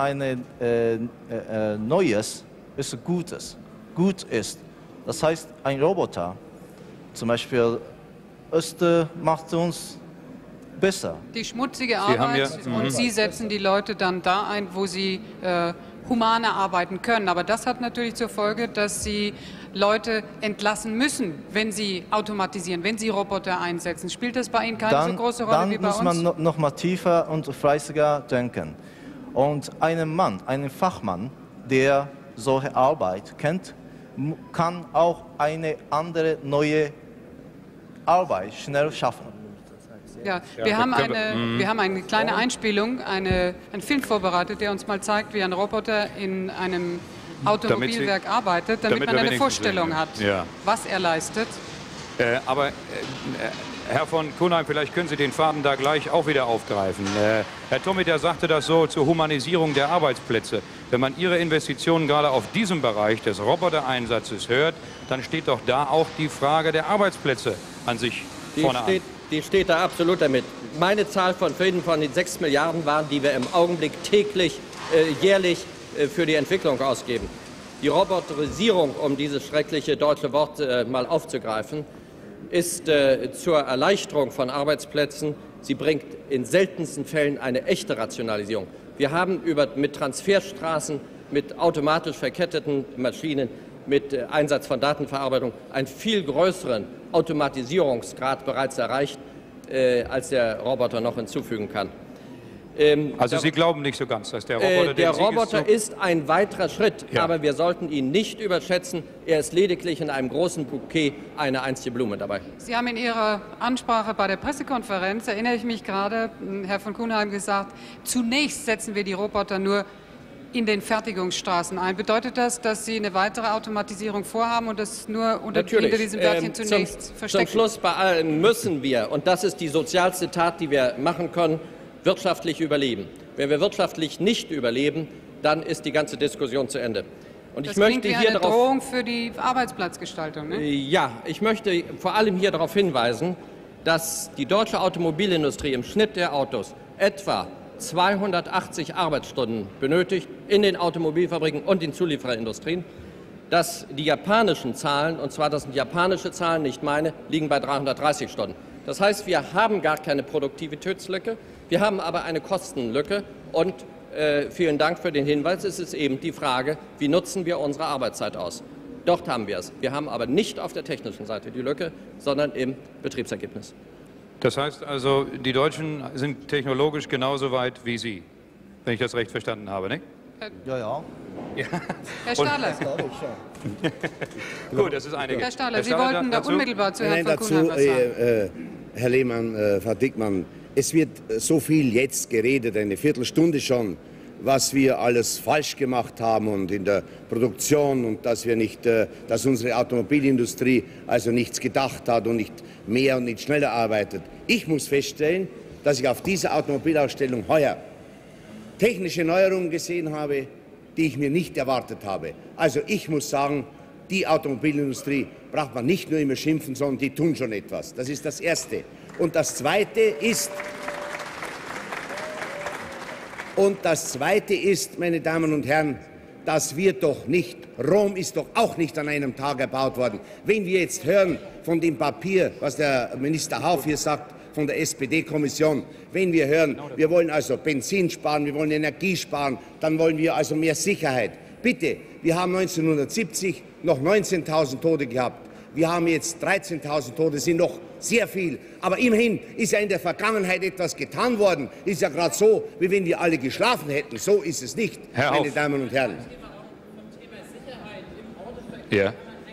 Neues ist gut ist. Das heißt, ein Roboter, zum Beispiel, macht uns besser. Die schmutzige Arbeit und Sie setzen die Leute dann da ein, wo sie humaner arbeiten können. Aber das hat natürlich zur Folge, dass Sie Leute entlassen müssen, wenn Sie automatisieren, wenn Sie Roboter einsetzen. Spielt das bei Ihnen keine so große Rolle wie bei uns? Dann muss man noch mal tiefer und fleißiger denken. Und einen Fachmann, der solche Arbeit kennt, kann auch eine andere neue Arbeit schnell schaffen. Ja, wir haben eine kleine Einspielung, einen Film vorbereitet, der uns mal zeigt, wie ein Roboter in einem Automobilwerk arbeitet, damit man eine Vorstellung hat, was er leistet. Aber Herr von Kuhnheim, vielleicht können Sie den Faden da gleich auch wieder aufgreifen. Herr Tomita sagte das so zur Humanisierung der Arbeitsplätze. Wenn man Ihre Investitionen gerade auf diesem Bereich des Robotereinsatzes hört, dann steht doch da auch die Frage der Arbeitsplätze an sich vorne an. Die steht da absolut damit. Meine Zahl von den 6 Milliarden waren, die wir im Augenblick jährlich für die Entwicklung ausgeben. Die Roboterisierung, um dieses schreckliche deutsche Wort mal aufzugreifen, ist zur Erleichterung von Arbeitsplätzen. Sie bringt in seltensten Fällen eine echte Rationalisierung. Wir haben mit Transferstraßen, mit automatisch verketteten Maschinen, mit Einsatz von Datenverarbeitung einen viel größeren Automatisierungsgrad bereits erreicht, als der Roboter noch hinzufügen kann. Also Sie glauben nicht so ganz, dass der Roboter... Der Roboter ist ein weiterer Schritt, aber wir sollten ihn nicht überschätzen. Er ist lediglich in einem großen Bouquet eine einzige Blume dabei. Sie haben in Ihrer Ansprache bei der Pressekonferenz, erinnere ich mich gerade, Herr von Kuenheim gesagt, zunächst setzen wir die Roboter nur in den Fertigungsstraßen ein. Bedeutet das, dass Sie eine weitere Automatisierung vorhaben und das nur hinter diesem Wörtchen zunächst verstecken? Zum Schluss bei allen müssen wir, und das ist die sozialste Tat, die wir machen können, wirtschaftlich überleben. Wenn wir wirtschaftlich nicht überleben, dann ist die ganze Diskussion zu Ende. Und das ich möchte klingt wie eine Drohung für die Arbeitsplatzgestaltung, ne? Ja, ich möchte vor allem hier darauf hinweisen, dass die deutsche Automobilindustrie im Schnitt der Autos etwa 280 Arbeitsstunden benötigt in den Automobilfabriken und den Zuliefererindustrien. Dass die japanischen Zahlen, und zwar das sind japanische Zahlen, nicht meine, liegen bei 330 Stunden. Das heißt, wir haben gar keine Produktivitätslücke, wir haben aber eine Kostenlücke. Und vielen Dank für den Hinweis. Es ist eben die Frage, wie nutzen wir unsere Arbeitszeit aus? Dort haben wir es. Wir haben aber nicht auf der technischen Seite die Lücke, sondern im Betriebsergebnis. Das heißt also, die Deutschen sind technologisch genauso weit wie Sie, wenn ich das recht verstanden habe, nicht? Ja. Herr Stadler. Gut, das ist einige. Herr Stadler, Sie wollten da unmittelbar zu Herrn von Kuenheim was sagen. Herr Lehmann, Frau Dickmann, es wird so viel jetzt geredet, eine Viertelstunde schon, was wir alles falsch gemacht haben und in der Produktion und dass unsere Automobilindustrie also nichts gedacht hat und nicht mehr und nicht schneller arbeitet. Ich muss feststellen, dass ich auf dieser Automobilausstellung heuer technische Neuerungen gesehen habe, die ich mir nicht erwartet habe. Also ich muss sagen, die Automobilindustrie braucht man nicht nur immer schimpfen, sondern die tun schon etwas. Das ist das Erste. Und das Zweite ist, meine Damen und Herren, dass wir doch nicht, Rom ist doch auch nicht an einem Tag erbaut worden. Wenn wir jetzt hören von dem Papier, was der Minister Hauff hier sagt, von der SPD-Kommission, wenn wir hören, wir wollen also Benzin sparen, wir wollen Energie sparen, dann wollen wir also mehr Sicherheit. Bitte, wir haben 1970 noch 19.000 Tote gehabt. Wir haben jetzt 13.000 Tote, sind noch sehr viel. Aber immerhin ist ja in der Vergangenheit etwas getan worden. Ist ja gerade so, wie wenn wir alle geschlafen hätten. So ist es nicht, meine Damen und Herren. Ja.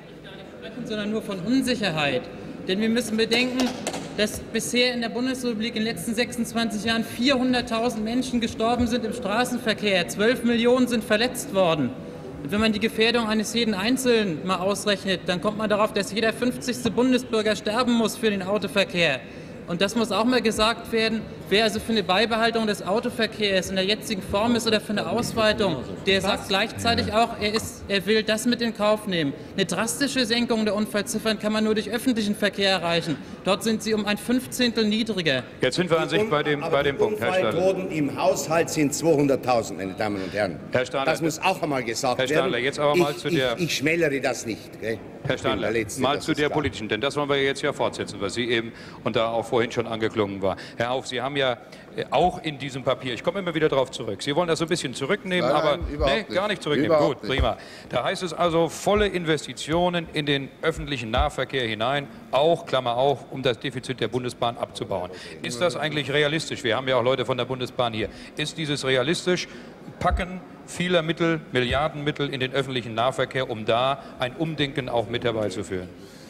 Sondern nur von Unsicherheit. Denn wir müssen bedenken, dass bisher in der Bundesrepublik in den letzten 26 Jahren 400.000 Menschen gestorben sind im Straßenverkehr. 12 Millionen sind verletzt worden. Und wenn man die Gefährdung eines jeden Einzelnen mal ausrechnet, dann kommt man darauf, dass jeder 50. Bundesbürger sterben muss für den Autoverkehr. Und das muss auch mal gesagt werden, wer also für eine Beibehaltung des Autoverkehrs in der jetzigen Form ist oder für eine Ausweitung, der sagt gleichzeitig auch, er will das mit in Kauf nehmen. Eine drastische Senkung der Unfallziffern kann man nur durch öffentlichen Verkehr erreichen. Dort sind sie um ein 15. niedriger. Jetzt sind wir an sich bei dem Punkt, Herr Stadler. Unfalltoten im Haushalt sind 200.000, meine Damen und Herren. Herr Stadler, das muss auch einmal gesagt Herr Stadler, werden. Jetzt aber mal zu der... Ich schmälere das nicht. Gell? Herr Stadler, mal zu der politischen, denn das wollen wir jetzt ja fortsetzen, was Sie eben und da auch vorhin schon angeklungen war. Herr Hauff, Sie haben ja auch in diesem Papier, ich komme immer wieder darauf zurück, Sie wollen das so ein bisschen zurücknehmen, aber gar nicht zurücknehmen. Gut, prima. Da heißt es also, volle Investitionen in den öffentlichen Nahverkehr hinein, auch, Klammer auf, um das Defizit der Bundesbahn abzubauen. Ist das eigentlich realistisch? Wir haben ja auch Leute von der Bundesbahn hier. Ist dieses realistisch? Packen vieler Mittel, Milliardenmittel in den öffentlichen Nahverkehr, um da ein Umdenken auch mit herbeizuführen?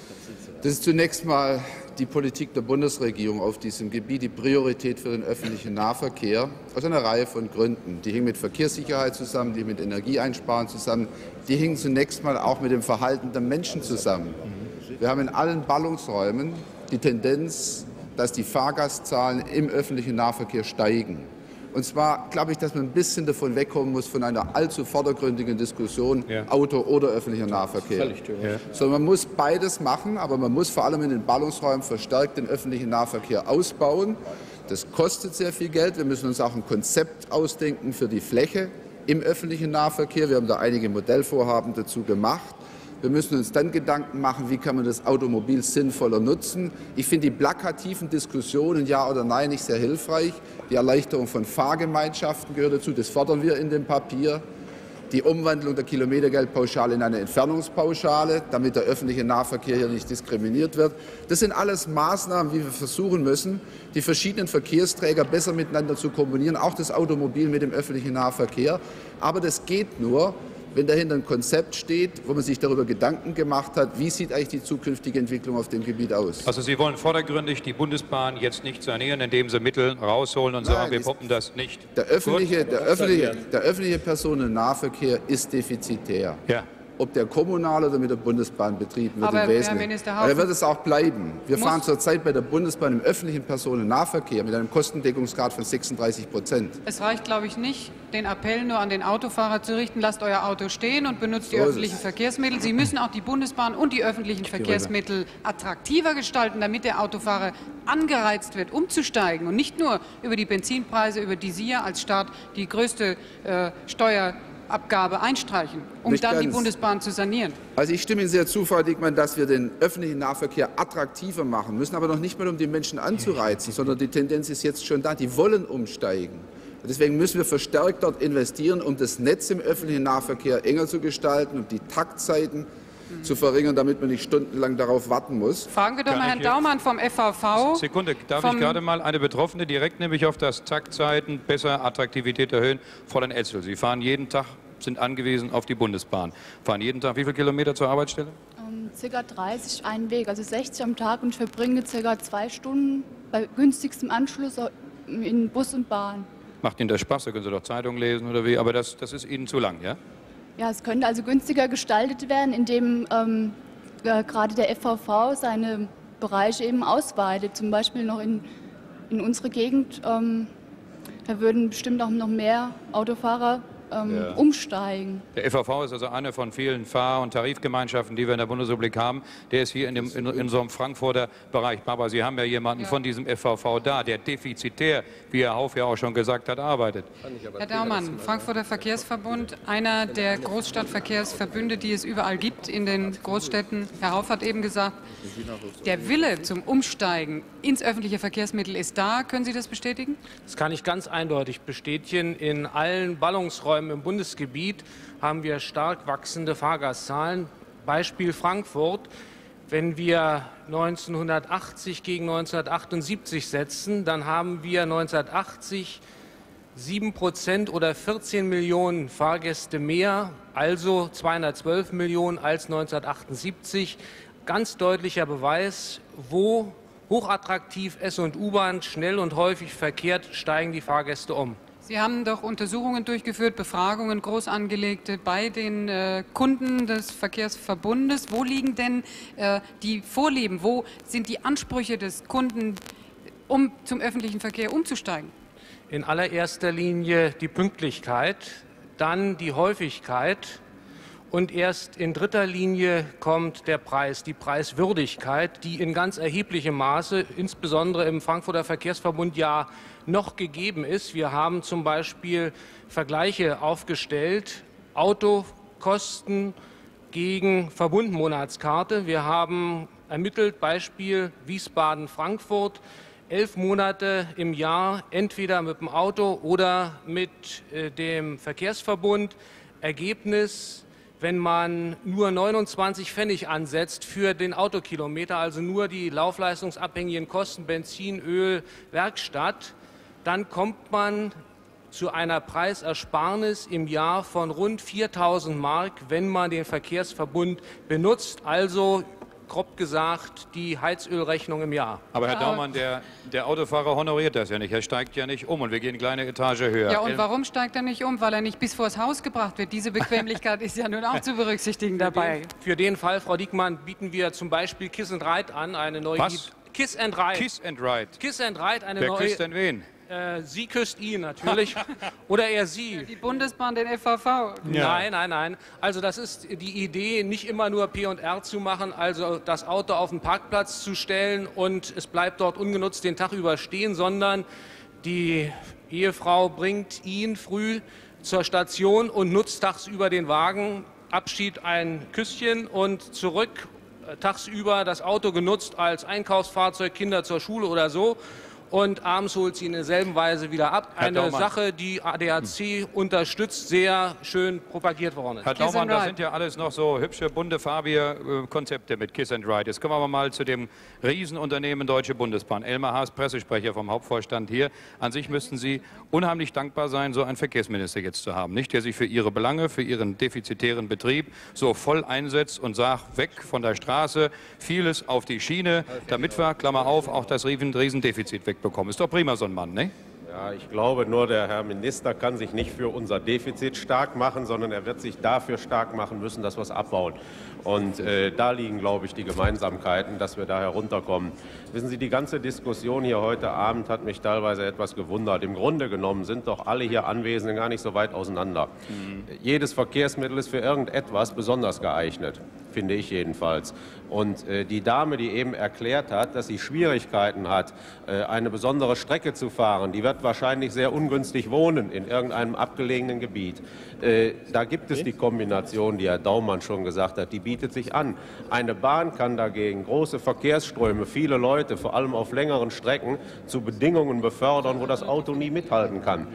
Das ist zunächst mal die Politik der Bundesregierung auf diesem Gebiet, die Priorität für den öffentlichen Nahverkehr, aus einer Reihe von Gründen. Die hingen mit Verkehrssicherheit zusammen, die hingen mit Energieeinsparen zusammen, die hingen zunächst mal auch mit dem Verhalten der Menschen zusammen. Wir haben in allen Ballungsräumen die Tendenz, dass die Fahrgastzahlen im öffentlichen Nahverkehr steigen. Und zwar glaube ich, dass man ein bisschen davon wegkommen muss, von einer allzu vordergründigen Diskussion, Auto oder öffentlicher Nahverkehr. Sondern man muss beides machen, aber man muss vor allem in den Ballungsräumen verstärkt den öffentlichen Nahverkehr ausbauen. Das kostet sehr viel Geld. Wir müssen uns auch ein Konzept ausdenken für die Fläche im öffentlichen Nahverkehr. Wir haben da einige Modellvorhaben dazu gemacht. Wir müssen uns dann Gedanken machen, wie kann man das Automobil sinnvoller nutzen. Ich finde die plakativen Diskussionen, ja oder nein, nicht sehr hilfreich. Die Erleichterung von Fahrgemeinschaften gehört dazu, das fordern wir in dem Papier. die Umwandlung der Kilometergeldpauschale in eine Entfernungspauschale, damit der öffentliche Nahverkehr hier nicht diskriminiert wird. Das sind alles Maßnahmen, wie wir versuchen müssen, die verschiedenen Verkehrsträger besser miteinander zu kombinieren, auch das Automobil mit dem öffentlichen Nahverkehr. Aber das geht nur, wenn dahinter ein Konzept steht, wo man sich darüber Gedanken gemacht hat, wie sieht eigentlich die zukünftige Entwicklung auf dem Gebiet aus. Also Sie wollen vordergründig die Bundesbahn jetzt nicht sanieren, indem Sie Mittel rausholen und sagen, wir pumpen das nicht. Der öffentliche Personennahverkehr ist defizitär. Ja. Ob der kommunal oder mit der Bundesbahn betrieben wird, Aber im Wesentlichen. Er wird es auch bleiben. Wir fahren zurzeit bei der Bundesbahn im öffentlichen Personennahverkehr mit einem Kostendeckungsgrad von 36%. Es reicht, glaube ich, nicht, den Appell nur an den Autofahrer zu richten, lasst euer Auto stehen und benutzt die öffentlichen Verkehrsmittel. Sie müssen auch die Bundesbahn und die öffentlichen Verkehrsmittel attraktiver gestalten, damit der Autofahrer angereizt wird, umzusteigen und nicht nur über die Benzinpreise, über die Sie ja als Staat die größte Steuerabgabe einstreichen, um dann die Bundesbahn zu sanieren. Also ich stimme Ihnen sehr zu, Frau Diekmann, dass wir den öffentlichen Nahverkehr attraktiver machen müssen, aber noch nicht mal, um die Menschen anzureizen, sondern die Tendenz ist jetzt schon da, die wollen umsteigen. Deswegen müssen wir verstärkt dort investieren, um das Netz im öffentlichen Nahverkehr enger zu gestalten und die Taktzeiten zu verringern, damit man nicht stundenlang darauf warten muss. Fragen wir doch mal Herrn Daumann vom FVV. Sekunde, darf ich gerade mal eine Betroffene direkt nämlich auf das Taktzeiten, besser Attraktivität erhöhen? Fräulein Etzel, Sie fahren jeden Tag, sind angewiesen auf die Bundesbahn. Fahren jeden Tag wie viele Kilometer zur Arbeitsstelle? Circa 30 einen Weg, also 60 am Tag, und ich verbringe circa 2 Stunden bei günstigstem Anschluss in Bus und Bahn. Macht Ihnen das Spaß? Da können Sie doch Zeitung lesen oder wie? Aber das ist Ihnen zu lang, ja? Ja, es könnte also günstiger gestaltet werden, indem gerade der FVV seine Bereiche eben ausweitet. Zum Beispiel noch in unsere Gegend, da würden bestimmt auch noch mehr Autofahrer umsteigen. Der FVV ist also eine von vielen Fahr- und Tarifgemeinschaften, die wir in der Bundesrepublik haben. Der ist hier in so einem Frankfurter Bereich. Aber Sie haben ja jemanden von diesem FVV da, der defizitär, wie Herr Hauf ja auch schon gesagt hat, arbeitet. Herr Daumann, Frankfurter Verkehrsverbund, einer der Großstadtverkehrsverbünde, die es überall gibt in den Großstädten. Herr Hauf hat eben gesagt, der Wille zum Umsteigen ins öffentliche Verkehrsmittel ist da. Können Sie das bestätigen? Das kann ich ganz eindeutig bestätigen. In allen Ballungsräumen im Bundesgebiet haben wir stark wachsende Fahrgastzahlen. Beispiel Frankfurt. Wenn wir 1980 gegen 1978 setzen, dann haben wir 1980 7% oder 14 Millionen Fahrgäste mehr, also 212 Millionen als 1978. Ganz deutlicher Beweis, wo hochattraktiv S- und U-Bahn schnell und häufig verkehrt, steigen die Fahrgäste um. Sie haben doch Untersuchungen durchgeführt, Befragungen, groß angelegte bei den Kunden des Verkehrsverbundes. Wo liegen denn die Vorlieben? Wo sind die Ansprüche des Kunden, um zum öffentlichen Verkehr umzusteigen? In allererster Linie die Pünktlichkeit, dann die Häufigkeit und erst in dritter Linie kommt der Preis, die Preiswürdigkeit, die in ganz erheblichem Maße, insbesondere im Frankfurter Verkehrsverbund, ja noch gegeben ist. Wir haben zum Beispiel Vergleiche aufgestellt, Autokosten gegen Verbundmonatskarte. Wir haben ermittelt, Beispiel Wiesbaden-Frankfurt, 11 Monate im Jahr, entweder mit dem Auto oder mit dem Verkehrsverbund. Ergebnis: Wenn man nur 29 Pfennig ansetzt für den Autokilometer, also nur die laufleistungsabhängigen Kosten Benzin, Öl, Werkstatt, dann kommt man zu einer Preisersparnis im Jahr von rund 4.000 Mark, wenn man den Verkehrsverbund benutzt, also grob gesagt die Heizölrechnung im Jahr. Aber Herr Daumann, der Autofahrer honoriert das ja nicht. Er steigt ja nicht um und wir gehen eine kleine Etage höher. Ja, und warum steigt er nicht um? Weil er nicht bis vors Haus gebracht wird. Diese Bequemlichkeit ist ja nun auch zu berücksichtigen dabei. Für den Fall, Frau Diekmann, bieten wir zum Beispiel Kiss and Ride an, eine neue... Was? Kiss and Ride. Kiss and Ride. Kiss and Ride, eine Wer neue... küsst denn wen? Sie küsst ihn natürlich. Oder er sie. Die Bundesbahn, den FVV. Nein, nein, nein. Also das ist die Idee, nicht immer nur P&R zu machen, also das Auto auf den Parkplatz zu stellen und es bleibt dort ungenutzt den Tag über stehen, sondern die Ehefrau bringt ihn früh zur Station und nutzt tagsüber den Wagen, Abschied ein Küsschen und zurück, tagsüber das Auto genutzt als Einkaufsfahrzeug, Kinder zur Schule oder so. und abends holt sie in derselben Weise wieder ab. Herr Eine Daumann. Sache, die ADAC unterstützt, sehr schön propagiert worden ist. Herr Daumann, das sind ja alles noch so hübsche, bunte, farbige Konzepte mit Kiss and Ride. Jetzt kommen wir aber mal zu dem Riesenunternehmen Deutsche Bundesbahn. Elmar Haas, Pressesprecher vom Hauptvorstand hier. An sich müssten Sie unheimlich dankbar sein, so einen Verkehrsminister jetzt zu haben, nicht? Der sich für Ihre Belange, für Ihren defizitären Betrieb so voll einsetzt und sagt, weg von der Straße, vieles auf die Schiene, damit wir, Klammer auf, auch das Riesendefizit wegbekommen. Ist doch prima, so ein Mann, ne? Ja, ich glaube, nur der Herr Minister kann sich nicht für unser Defizit stark machen, sondern er wird sich dafür stark machen müssen, dass wir es abbauen. Und da liegen, glaube ich, die Gemeinsamkeiten, dass wir da herunterkommen. Wissen Sie, die ganze Diskussion hier heute Abend hat mich teilweise etwas gewundert. Im Grunde genommen sind doch alle hier Anwesenden gar nicht so weit auseinander. Jedes Verkehrsmittel ist für irgendetwas besonders geeignet, finde ich jedenfalls. Und die Dame, die eben erklärt hat, dass sie Schwierigkeiten hat, eine besondere Strecke zu fahren, die wird wahrscheinlich sehr ungünstig wohnen in irgendeinem abgelegenen Gebiet. Da gibt es die Kombination, die Herr Daumann schon gesagt hat, die bietet sich an. Eine Bahn kann dagegen große Verkehrsströme, viele Leute, vor allem auf längeren Strecken, zu Bedingungen befördern, wo das Auto nie mithalten kann.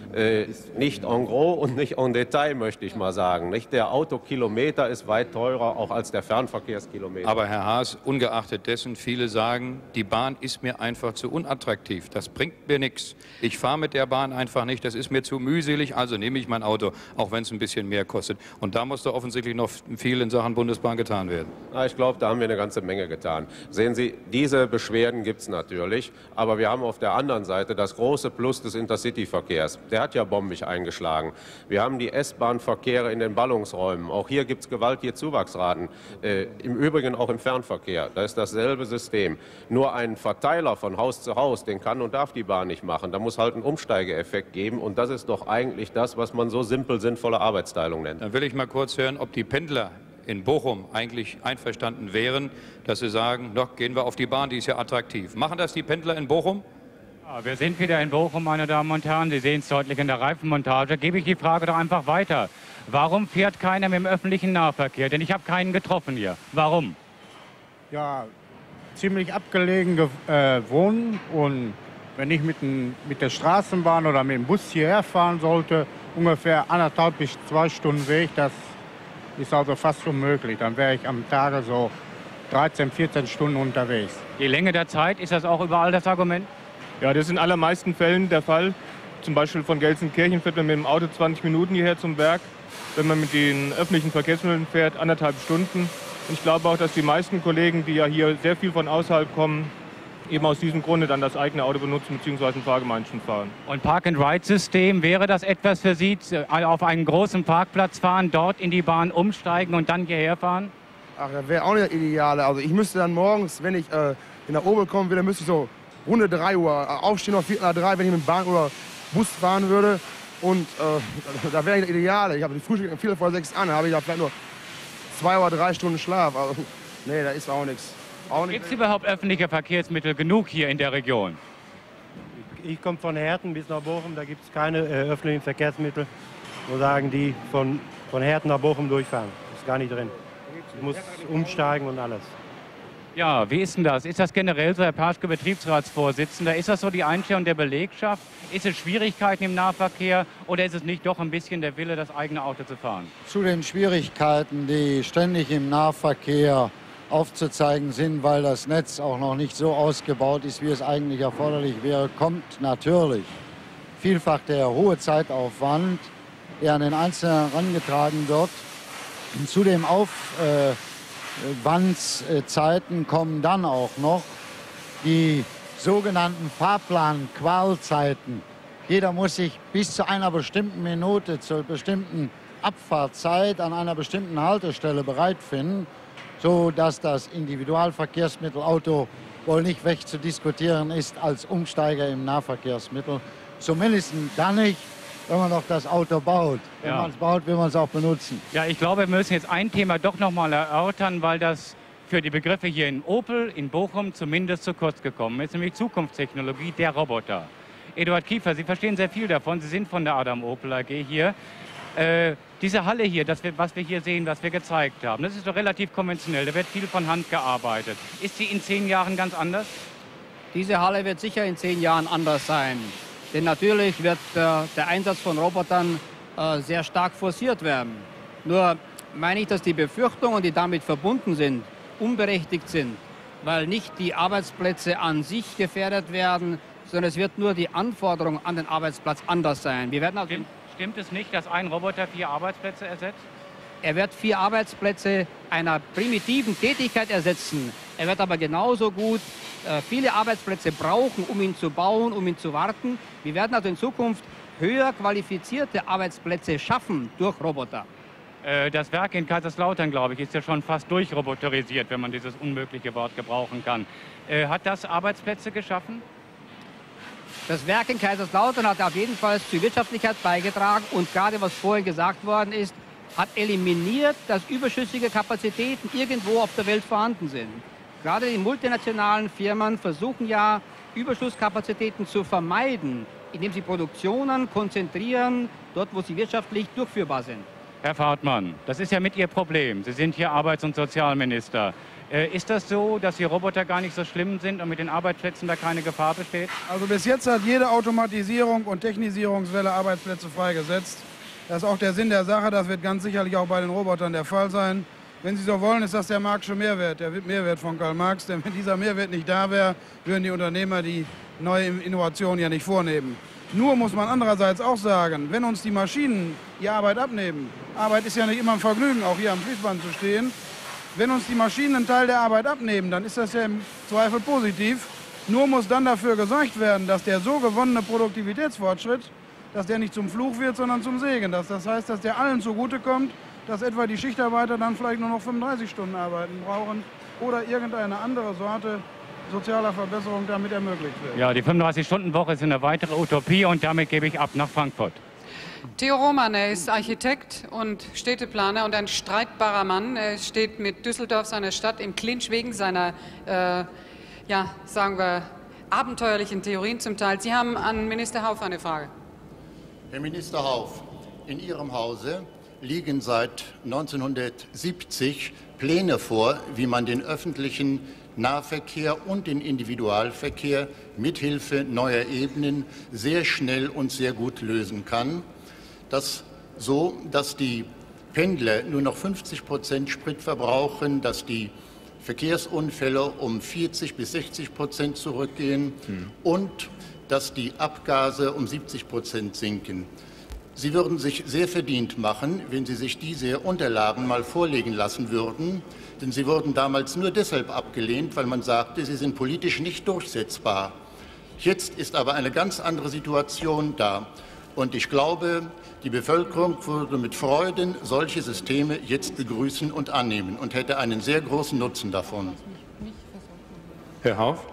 Nicht en gros und nicht en Detail, möchte ich mal sagen. Nicht? Der Autokilometer ist weit teurer auch als der Fernverkehrskilometer. Aber Herr Haas, ungeachtet dessen, viele sagen, die Bahn ist mir einfach zu unattraktiv. Das bringt mir nichts. Ich fahre mit der Bahn einfach nicht. Das ist mir zu mühselig. Also nehme ich mein Auto, auch wenn es ein bisschen mehr kostet. Und da muss doch offensichtlich noch viel in Sachen Bundesbahn getan werden. Na, ich glaube, da haben wir eine ganze Menge getan. Sehen Sie, diese Beschwerden gibt es natürlich. Aber wir haben auf der anderen Seite das große Plus des Intercity-Verkehrs. Der hat ja bombig eingeschlagen. Wir haben die S-Bahn-Verkehre in den Ballungsräumen. Auch hier gibt es gewaltige Zuwachsraten. Im Übrigen auch im Fernverkehr. Da ist dasselbe System. Nur ein Verteiler von Haus zu Haus, den kann und darf die Bahn nicht machen. Da muss halt einen Umsteigeeffekt geben. Und das ist doch eigentlich das, was man so simpel sinnvolle Arbeitsteilung nennt. Dann will ich mal kurz hören, ob die Pendler in Bochum eigentlich einverstanden wären, dass sie sagen, doch, gehen wir auf die Bahn, die ist ja attraktiv. Machen das die Pendler in Bochum? Ja, wir sind wieder in Bochum, meine Damen und Herren. Sie sehen es deutlich in der Reifenmontage. Gebe ich die Frage doch einfach weiter. Warum fährt keiner mit dem öffentlichen Nahverkehr? Denn ich habe keinen getroffen hier. Warum? Ja, ziemlich abgelegen wohnen. Und wenn ich mit der Straßenbahn oder mit dem Bus hierher fahren sollte, ungefähr 1,5 bis 2 Stunden Weg, das ist also fast unmöglich. Dann wäre ich am Tage so 13, 14 Stunden unterwegs. Die Länge der Zeit, ist das auch überall das Argument? Ja, das ist in allermeisten Fällen der Fall. Zum Beispiel von Gelsenkirchen fährt man mit dem Auto 20 Minuten hierher zum Berg. Wenn man mit den öffentlichen Verkehrsmitteln fährt, 1,5 Stunden. Und ich glaube auch, dass die meisten Kollegen, die ja hier sehr viel von außerhalb kommen, eben aus diesem Grunde dann das eigene Auto benutzen bzw. ein Fahrgemeinschaften fahren. Und Park-and-Ride-System, wäre das etwas für Sie, auf einen großen Parkplatz fahren, dort in die Bahn umsteigen und dann hierher fahren? Ach, das wäre auch nicht das Ideale. Also ich müsste dann morgens, wenn ich in der Obel kommen will, müsste ich so Runde 3 Uhr aufstehen, auf 4:03, wenn ich mit Bahn oder Bus fahren würde. Und da wäre das Ideale. Ich habe die Frühstück um 5:45 an, da habe ich da vielleicht nur 2 oder 3 Stunden Schlaf. Also, nee, da ist auch nichts. Gibt es überhaupt öffentliche Verkehrsmittel genug hier in der Region? Ich komme von Herten bis nach Bochum, da gibt es keine öffentlichen Verkehrsmittel, wo sagen die von Herten nach Bochum durchfahren. Das ist gar nicht drin. Ich muss umsteigen und alles. Ja, wie ist denn das? Ist das generell so, Herr Paschke, Betriebsratsvorsitzender, ist das so die Einstellung der Belegschaft? Ist es Schwierigkeiten im Nahverkehr oder ist es nicht doch ein bisschen der Wille, das eigene Auto zu fahren? Zu den Schwierigkeiten, die ständig im Nahverkehr aufzuzeigen sind, weil das Netz auch noch nicht so ausgebaut ist, wie es eigentlich erforderlich wäre, kommt natürlich vielfach der hohe Zeitaufwand, der an den Einzelnen herangetragen wird. Zu dem Aufwandszeiten kommen dann auch noch die sogenannten Fahrplan-Qualzeiten. Jeder muss sich bis zu einer bestimmten Minute, zur bestimmten Abfahrtzeit an einer bestimmten Haltestelle bereit finden, so dass das Individualverkehrsmittel Auto wohl nicht wegzudiskutieren ist als Umsteiger im Nahverkehrsmittel. Zumindest dann nicht, wenn man noch das Auto baut. Wenn man es baut, will man es auch benutzen. Ja, ich glaube, wir müssen jetzt ein Thema doch noch mal erörtern, weil das für die Begriffe hier in Opel, in Bochum zumindest zu kurz gekommen ist, nämlich Zukunftstechnologie, der Roboter. Eduard Kiefer, Sie verstehen sehr viel davon, Sie sind von der Adam Opel AG hier. Diese Halle hier, was wir hier sehen, was wir gezeigt haben, das ist doch relativ konventionell, da wird viel von Hand gearbeitet. Ist sie in 10 Jahren ganz anders? Diese Halle wird sicher in 10 Jahren anders sein. Denn natürlich wird der Einsatz von Robotern sehr stark forciert werden. Nur meine ich, dass die Befürchtungen, die damit verbunden sind, unberechtigt sind, weil nicht die Arbeitsplätze an sich gefährdet werden, sondern es wird nur die Anforderung an den Arbeitsplatz anders sein. Wir werden Stimmt es nicht, dass ein Roboter 4 Arbeitsplätze ersetzt? Er wird 4 Arbeitsplätze einer primitiven Tätigkeit ersetzen. Er wird aber genauso gut viele Arbeitsplätze brauchen, um ihn zu bauen, um ihn zu warten. Wir werden also in Zukunft höher qualifizierte Arbeitsplätze schaffen durch Roboter. Das Werk in Kaiserslautern, glaube ich, ist ja schon fast durchroboterisiert, wenn man dieses unmögliche Wort gebrauchen kann. Hat das Arbeitsplätze geschaffen? Das Werk in Kaiserslautern hat auf jeden Fall zur Wirtschaftlichkeit beigetragen und gerade was vorhin gesagt worden ist, hat eliminiert, dass überschüssige Kapazitäten irgendwo auf der Welt vorhanden sind. Gerade die multinationalen Firmen versuchen ja, Überschusskapazitäten zu vermeiden, indem sie Produktionen konzentrieren, dort wo sie wirtschaftlich durchführbar sind. Herr Fahrtmann, das ist ja mit Ihr Problem. Sie sind hier Arbeits- und Sozialminister. Ist das so, dass die Roboter gar nicht so schlimm sind und mit den Arbeitsplätzen da keine Gefahr besteht? Also bis jetzt hat jede Automatisierung und Technisierungswelle Arbeitsplätze freigesetzt. Das ist auch der Sinn der Sache. Das wird ganz sicherlich auch bei den Robotern der Fall sein. Wenn Sie so wollen, ist das der Marxische Mehrwert, der Mehrwert von Karl Marx. Denn wenn dieser Mehrwert nicht da wäre, würden die Unternehmer die neue Innovation ja nicht vornehmen. Nur muss man andererseits auch sagen, wenn uns die Maschinen die Arbeit abnehmen, Arbeit ist ja nicht immer ein Vergnügen, auch hier am Fließband zu stehen, wenn uns die Maschinen einen Teil der Arbeit abnehmen, dann ist das ja im Zweifel positiv. Nur muss dann dafür gesorgt werden, dass der so gewonnene Produktivitätsfortschritt, dass der nicht zum Fluch wird, sondern zum Segen. Das heißt, dass der allen zugutekommt, dass etwa die Schichtarbeiter dann vielleicht nur noch 35 Stunden arbeiten brauchen oder irgendeine andere Sorte sozialer Verbesserung damit ermöglicht wird. Ja, die 35-Stunden-Woche ist eine weitere Utopie und damit gebe ich ab nach Frankfurt. Theo Roman, er ist Architekt und Städteplaner und ein streitbarer Mann. Er steht mit Düsseldorf, seiner Stadt, im Clinch wegen seiner, ja, sagen wir, abenteuerlichen Theorien zum Teil. Sie haben an Minister Hauff eine Frage. Herr Minister Hauff, in Ihrem Hause liegen seit 1970 Pläne vor, wie man den öffentlichen Nahverkehr und den Individualverkehr mithilfe neuer Ebenen sehr schnell und sehr gut lösen kann. Das so, dass die Pendler nur noch 50% Sprit verbrauchen, dass die Verkehrsunfälle um 40 bis 60% zurückgehen und dass die Abgase um 70% sinken. Sie würden sich sehr verdient machen, wenn Sie sich diese Unterlagen mal vorlegen lassen würden, denn sie wurden damals nur deshalb abgelehnt, weil man sagte, sie sind politisch nicht durchsetzbar. Jetzt ist aber eine ganz andere Situation da. Und ich glaube, die Bevölkerung würde mit Freuden solche Systeme jetzt begrüßen und annehmen und hätte einen sehr großen Nutzen davon. Herr Hauff?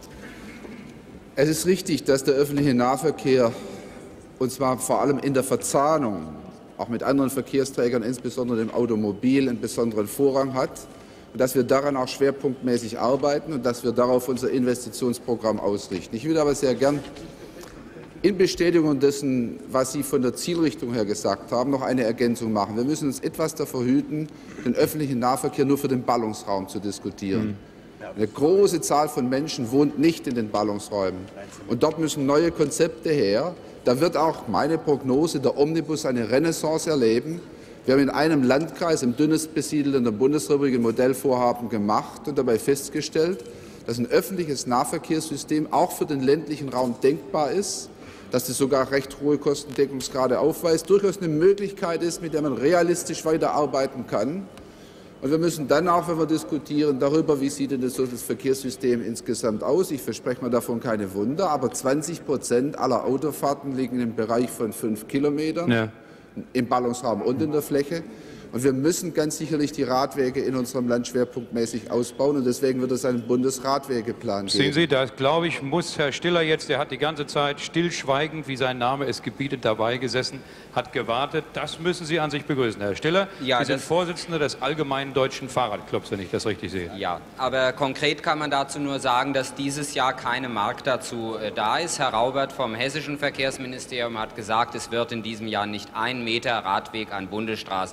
Es ist richtig, dass der öffentliche Nahverkehr, und zwar vor allem in der Verzahnung, auch mit anderen Verkehrsträgern, insbesondere dem Automobil, einen besonderen Vorrang hat und dass wir daran auch schwerpunktmäßig arbeiten und dass wir darauf unser Investitionsprogramm ausrichten. Ich würde aber sehr gern in Bestätigung dessen, was Sie von der Zielrichtung her gesagt haben, noch eine Ergänzung machen. Wir müssen uns etwas davor hüten, den öffentlichen Nahverkehr nur für den Ballungsraum zu diskutieren. Eine große Zahl von Menschen wohnt nicht in den Ballungsräumen. Und dort müssen neue Konzepte her. Da wird auch meine Prognose, der Omnibus, eine Renaissance erleben. Wir haben in einem Landkreis, im dünnest besiedelten der Bundesrepublik, ein Modellvorhaben gemacht und dabei festgestellt, dass ein öffentliches Nahverkehrssystem auch für den ländlichen Raum denkbar ist, dass es sogar recht hohe Kostendeckungsgrade aufweist, durchaus eine Möglichkeit ist, mit der man realistisch weiterarbeiten kann. Und wir müssen dann auch, wenn wir diskutieren darüber, wie sieht denn das Verkehrssystem insgesamt aus, ich verspreche mir davon keine Wunder, aber 20% aller Autofahrten liegen im Bereich von 5 Kilometern im Ballungsraum und in der Fläche. Und wir müssen ganz sicherlich die Radwege in unserem Land schwerpunktmäßig ausbauen. Und deswegen wird es einen Bundesradwegeplan geben. Sehen Sie, da glaube ich, muss Herr Stiller jetzt, der hat die ganze Zeit stillschweigend, wie sein Name es gebietet, dabei gesessen, hat gewartet. Das müssen Sie an sich begrüßen, Herr Stiller. Ja, Sie sind Vorsitzender des Allgemeinen Deutschen Fahrradclubs, wenn ich das richtig sehe. Ja, aber konkret kann man dazu nur sagen, dass dieses Jahr keine Mark dazu da ist. Herr Raubert vom Hessischen Verkehrsministerium hat gesagt, es wird in diesem Jahr nicht 1 Meter Radweg an Bundesstraßen ausgebaut.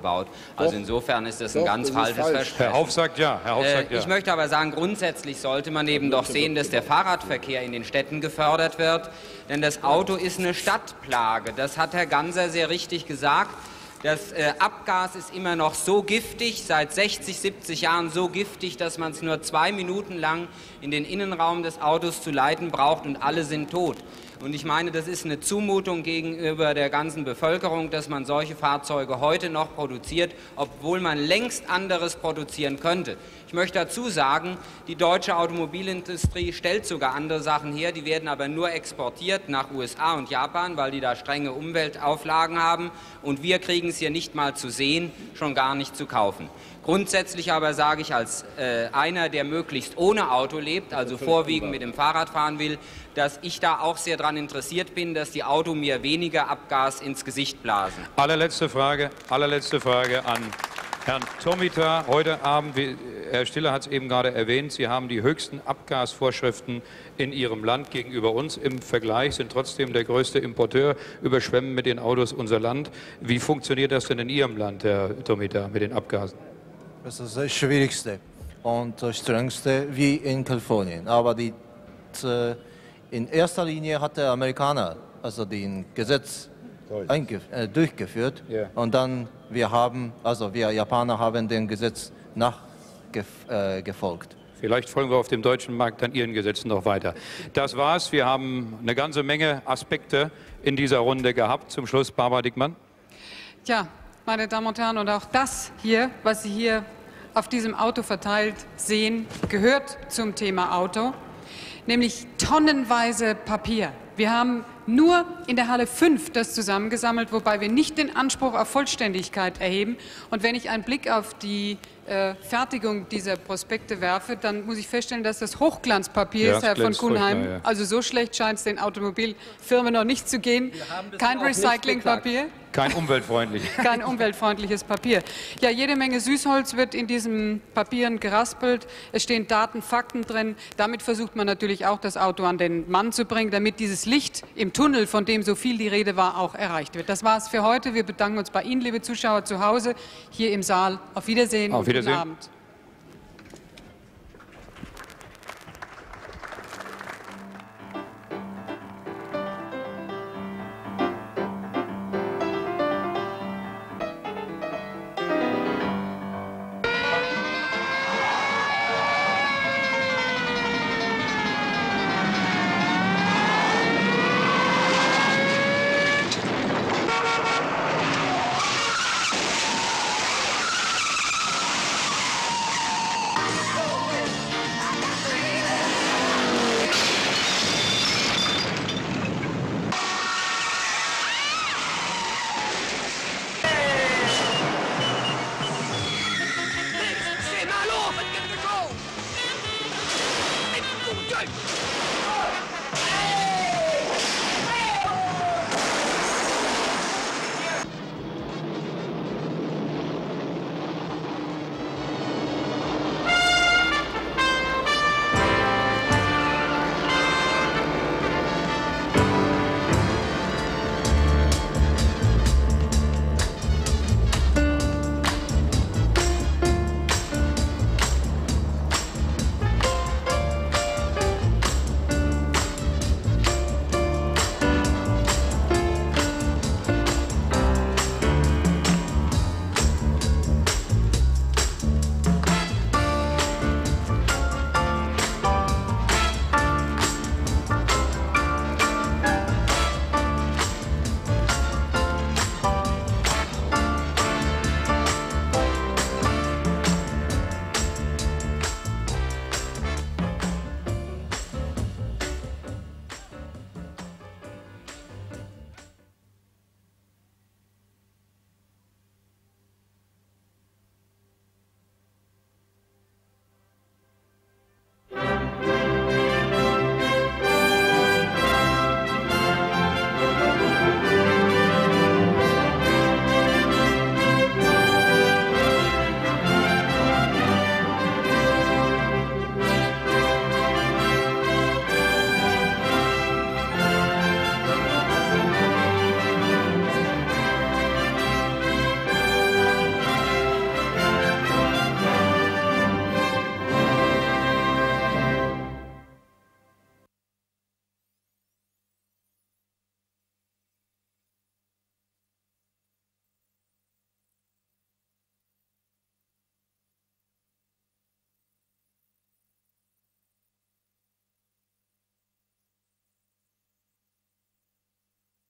abgebaut. Also insofern ist das ein ganz falsches Versprechen. Herr Hauff sagt ja. Herr Hauff sagt ja. Ich möchte aber sagen, grundsätzlich sollte man eben doch sehen, dass der Fahrradverkehr in den Städten gefördert wird. Denn das Auto ist eine Stadtplage. Das hat Herr Ganser sehr richtig gesagt. Das Abgas ist immer noch so giftig, seit 60, 70 Jahren so giftig, dass man es nur 2 Minuten lang in den Innenraum des Autos zu leiten braucht und alle sind tot. Und ich meine, das ist eine Zumutung gegenüber der ganzen Bevölkerung, dass man solche Fahrzeuge heute noch produziert, obwohl man längst anderes produzieren könnte. Ich möchte dazu sagen, die deutsche Automobilindustrie stellt sogar andere Sachen her, die werden aber nur exportiert nach USA und Japan, weil die da strenge Umweltauflagen haben. Und wir kriegen es hier nicht mal zu sehen, schon gar nicht zu kaufen. Grundsätzlich aber sage ich als einer, der möglichst ohne Auto lebt, also vorwiegend mit dem Fahrrad fahren will, dass ich da auch sehr daran interessiert bin, dass die Autos mir weniger Abgas ins Gesicht blasen. Allerletzte Frage an Herrn Tomita. Heute Abend, Herr Stiller hat es eben gerade erwähnt, Sie haben die höchsten Abgasvorschriften in Ihrem Land gegenüber uns. Im Vergleich sind trotzdem der größte Importeur, überschwemmen mit den Autos unser Land. Wie funktioniert das denn in Ihrem Land, Herr Tomita, mit den Abgasen? Das ist das Schwierigste und das Strengste wie in Kalifornien. Aber in erster Linie hat der Amerikaner also den Gesetz durchgeführt. Yeah. Und dann wir Japaner haben dem Gesetz nachgefolgt. Vielleicht folgen wir auf dem deutschen Markt dann Ihren Gesetzen noch weiter. Das war's. Wir haben eine ganze Menge Aspekte in dieser Runde gehabt. Zum Schluss Barbara Dickmann. Tja, meine Damen und Herren, und auch das hier, was Sie hier auf diesem Auto verteilt sehen, gehört zum Thema Auto, nämlich tonnenweise Papier. Wir haben nur in der Halle 5 das zusammengesammelt, wobei wir nicht den Anspruch auf Vollständigkeit erheben. Und wenn ich einen Blick auf die Fertigung dieser Prospekte werfe, dann muss ich feststellen, dass das Hochglanzpapier ist, Herr von Kuhnheim. Ja. Also so schlecht scheint es den Automobilfirmen noch nicht zu gehen. Kein Recyclingpapier. Kein umweltfreundliches. Kein umweltfreundliches Papier. Ja, jede Menge Süßholz wird in diesen Papieren geraspelt. Es stehen Daten, Fakten drin. Damit versucht man natürlich auch, das Auto an den Mann zu bringen, damit dieses Licht im Tunnel, von dem so viel die Rede war, auch erreicht wird. Das war es für heute. Wir bedanken uns bei Ihnen, liebe Zuschauer zu Hause, hier im Saal. Auf Wiedersehen. Auf Wiedersehen. Guten Abend.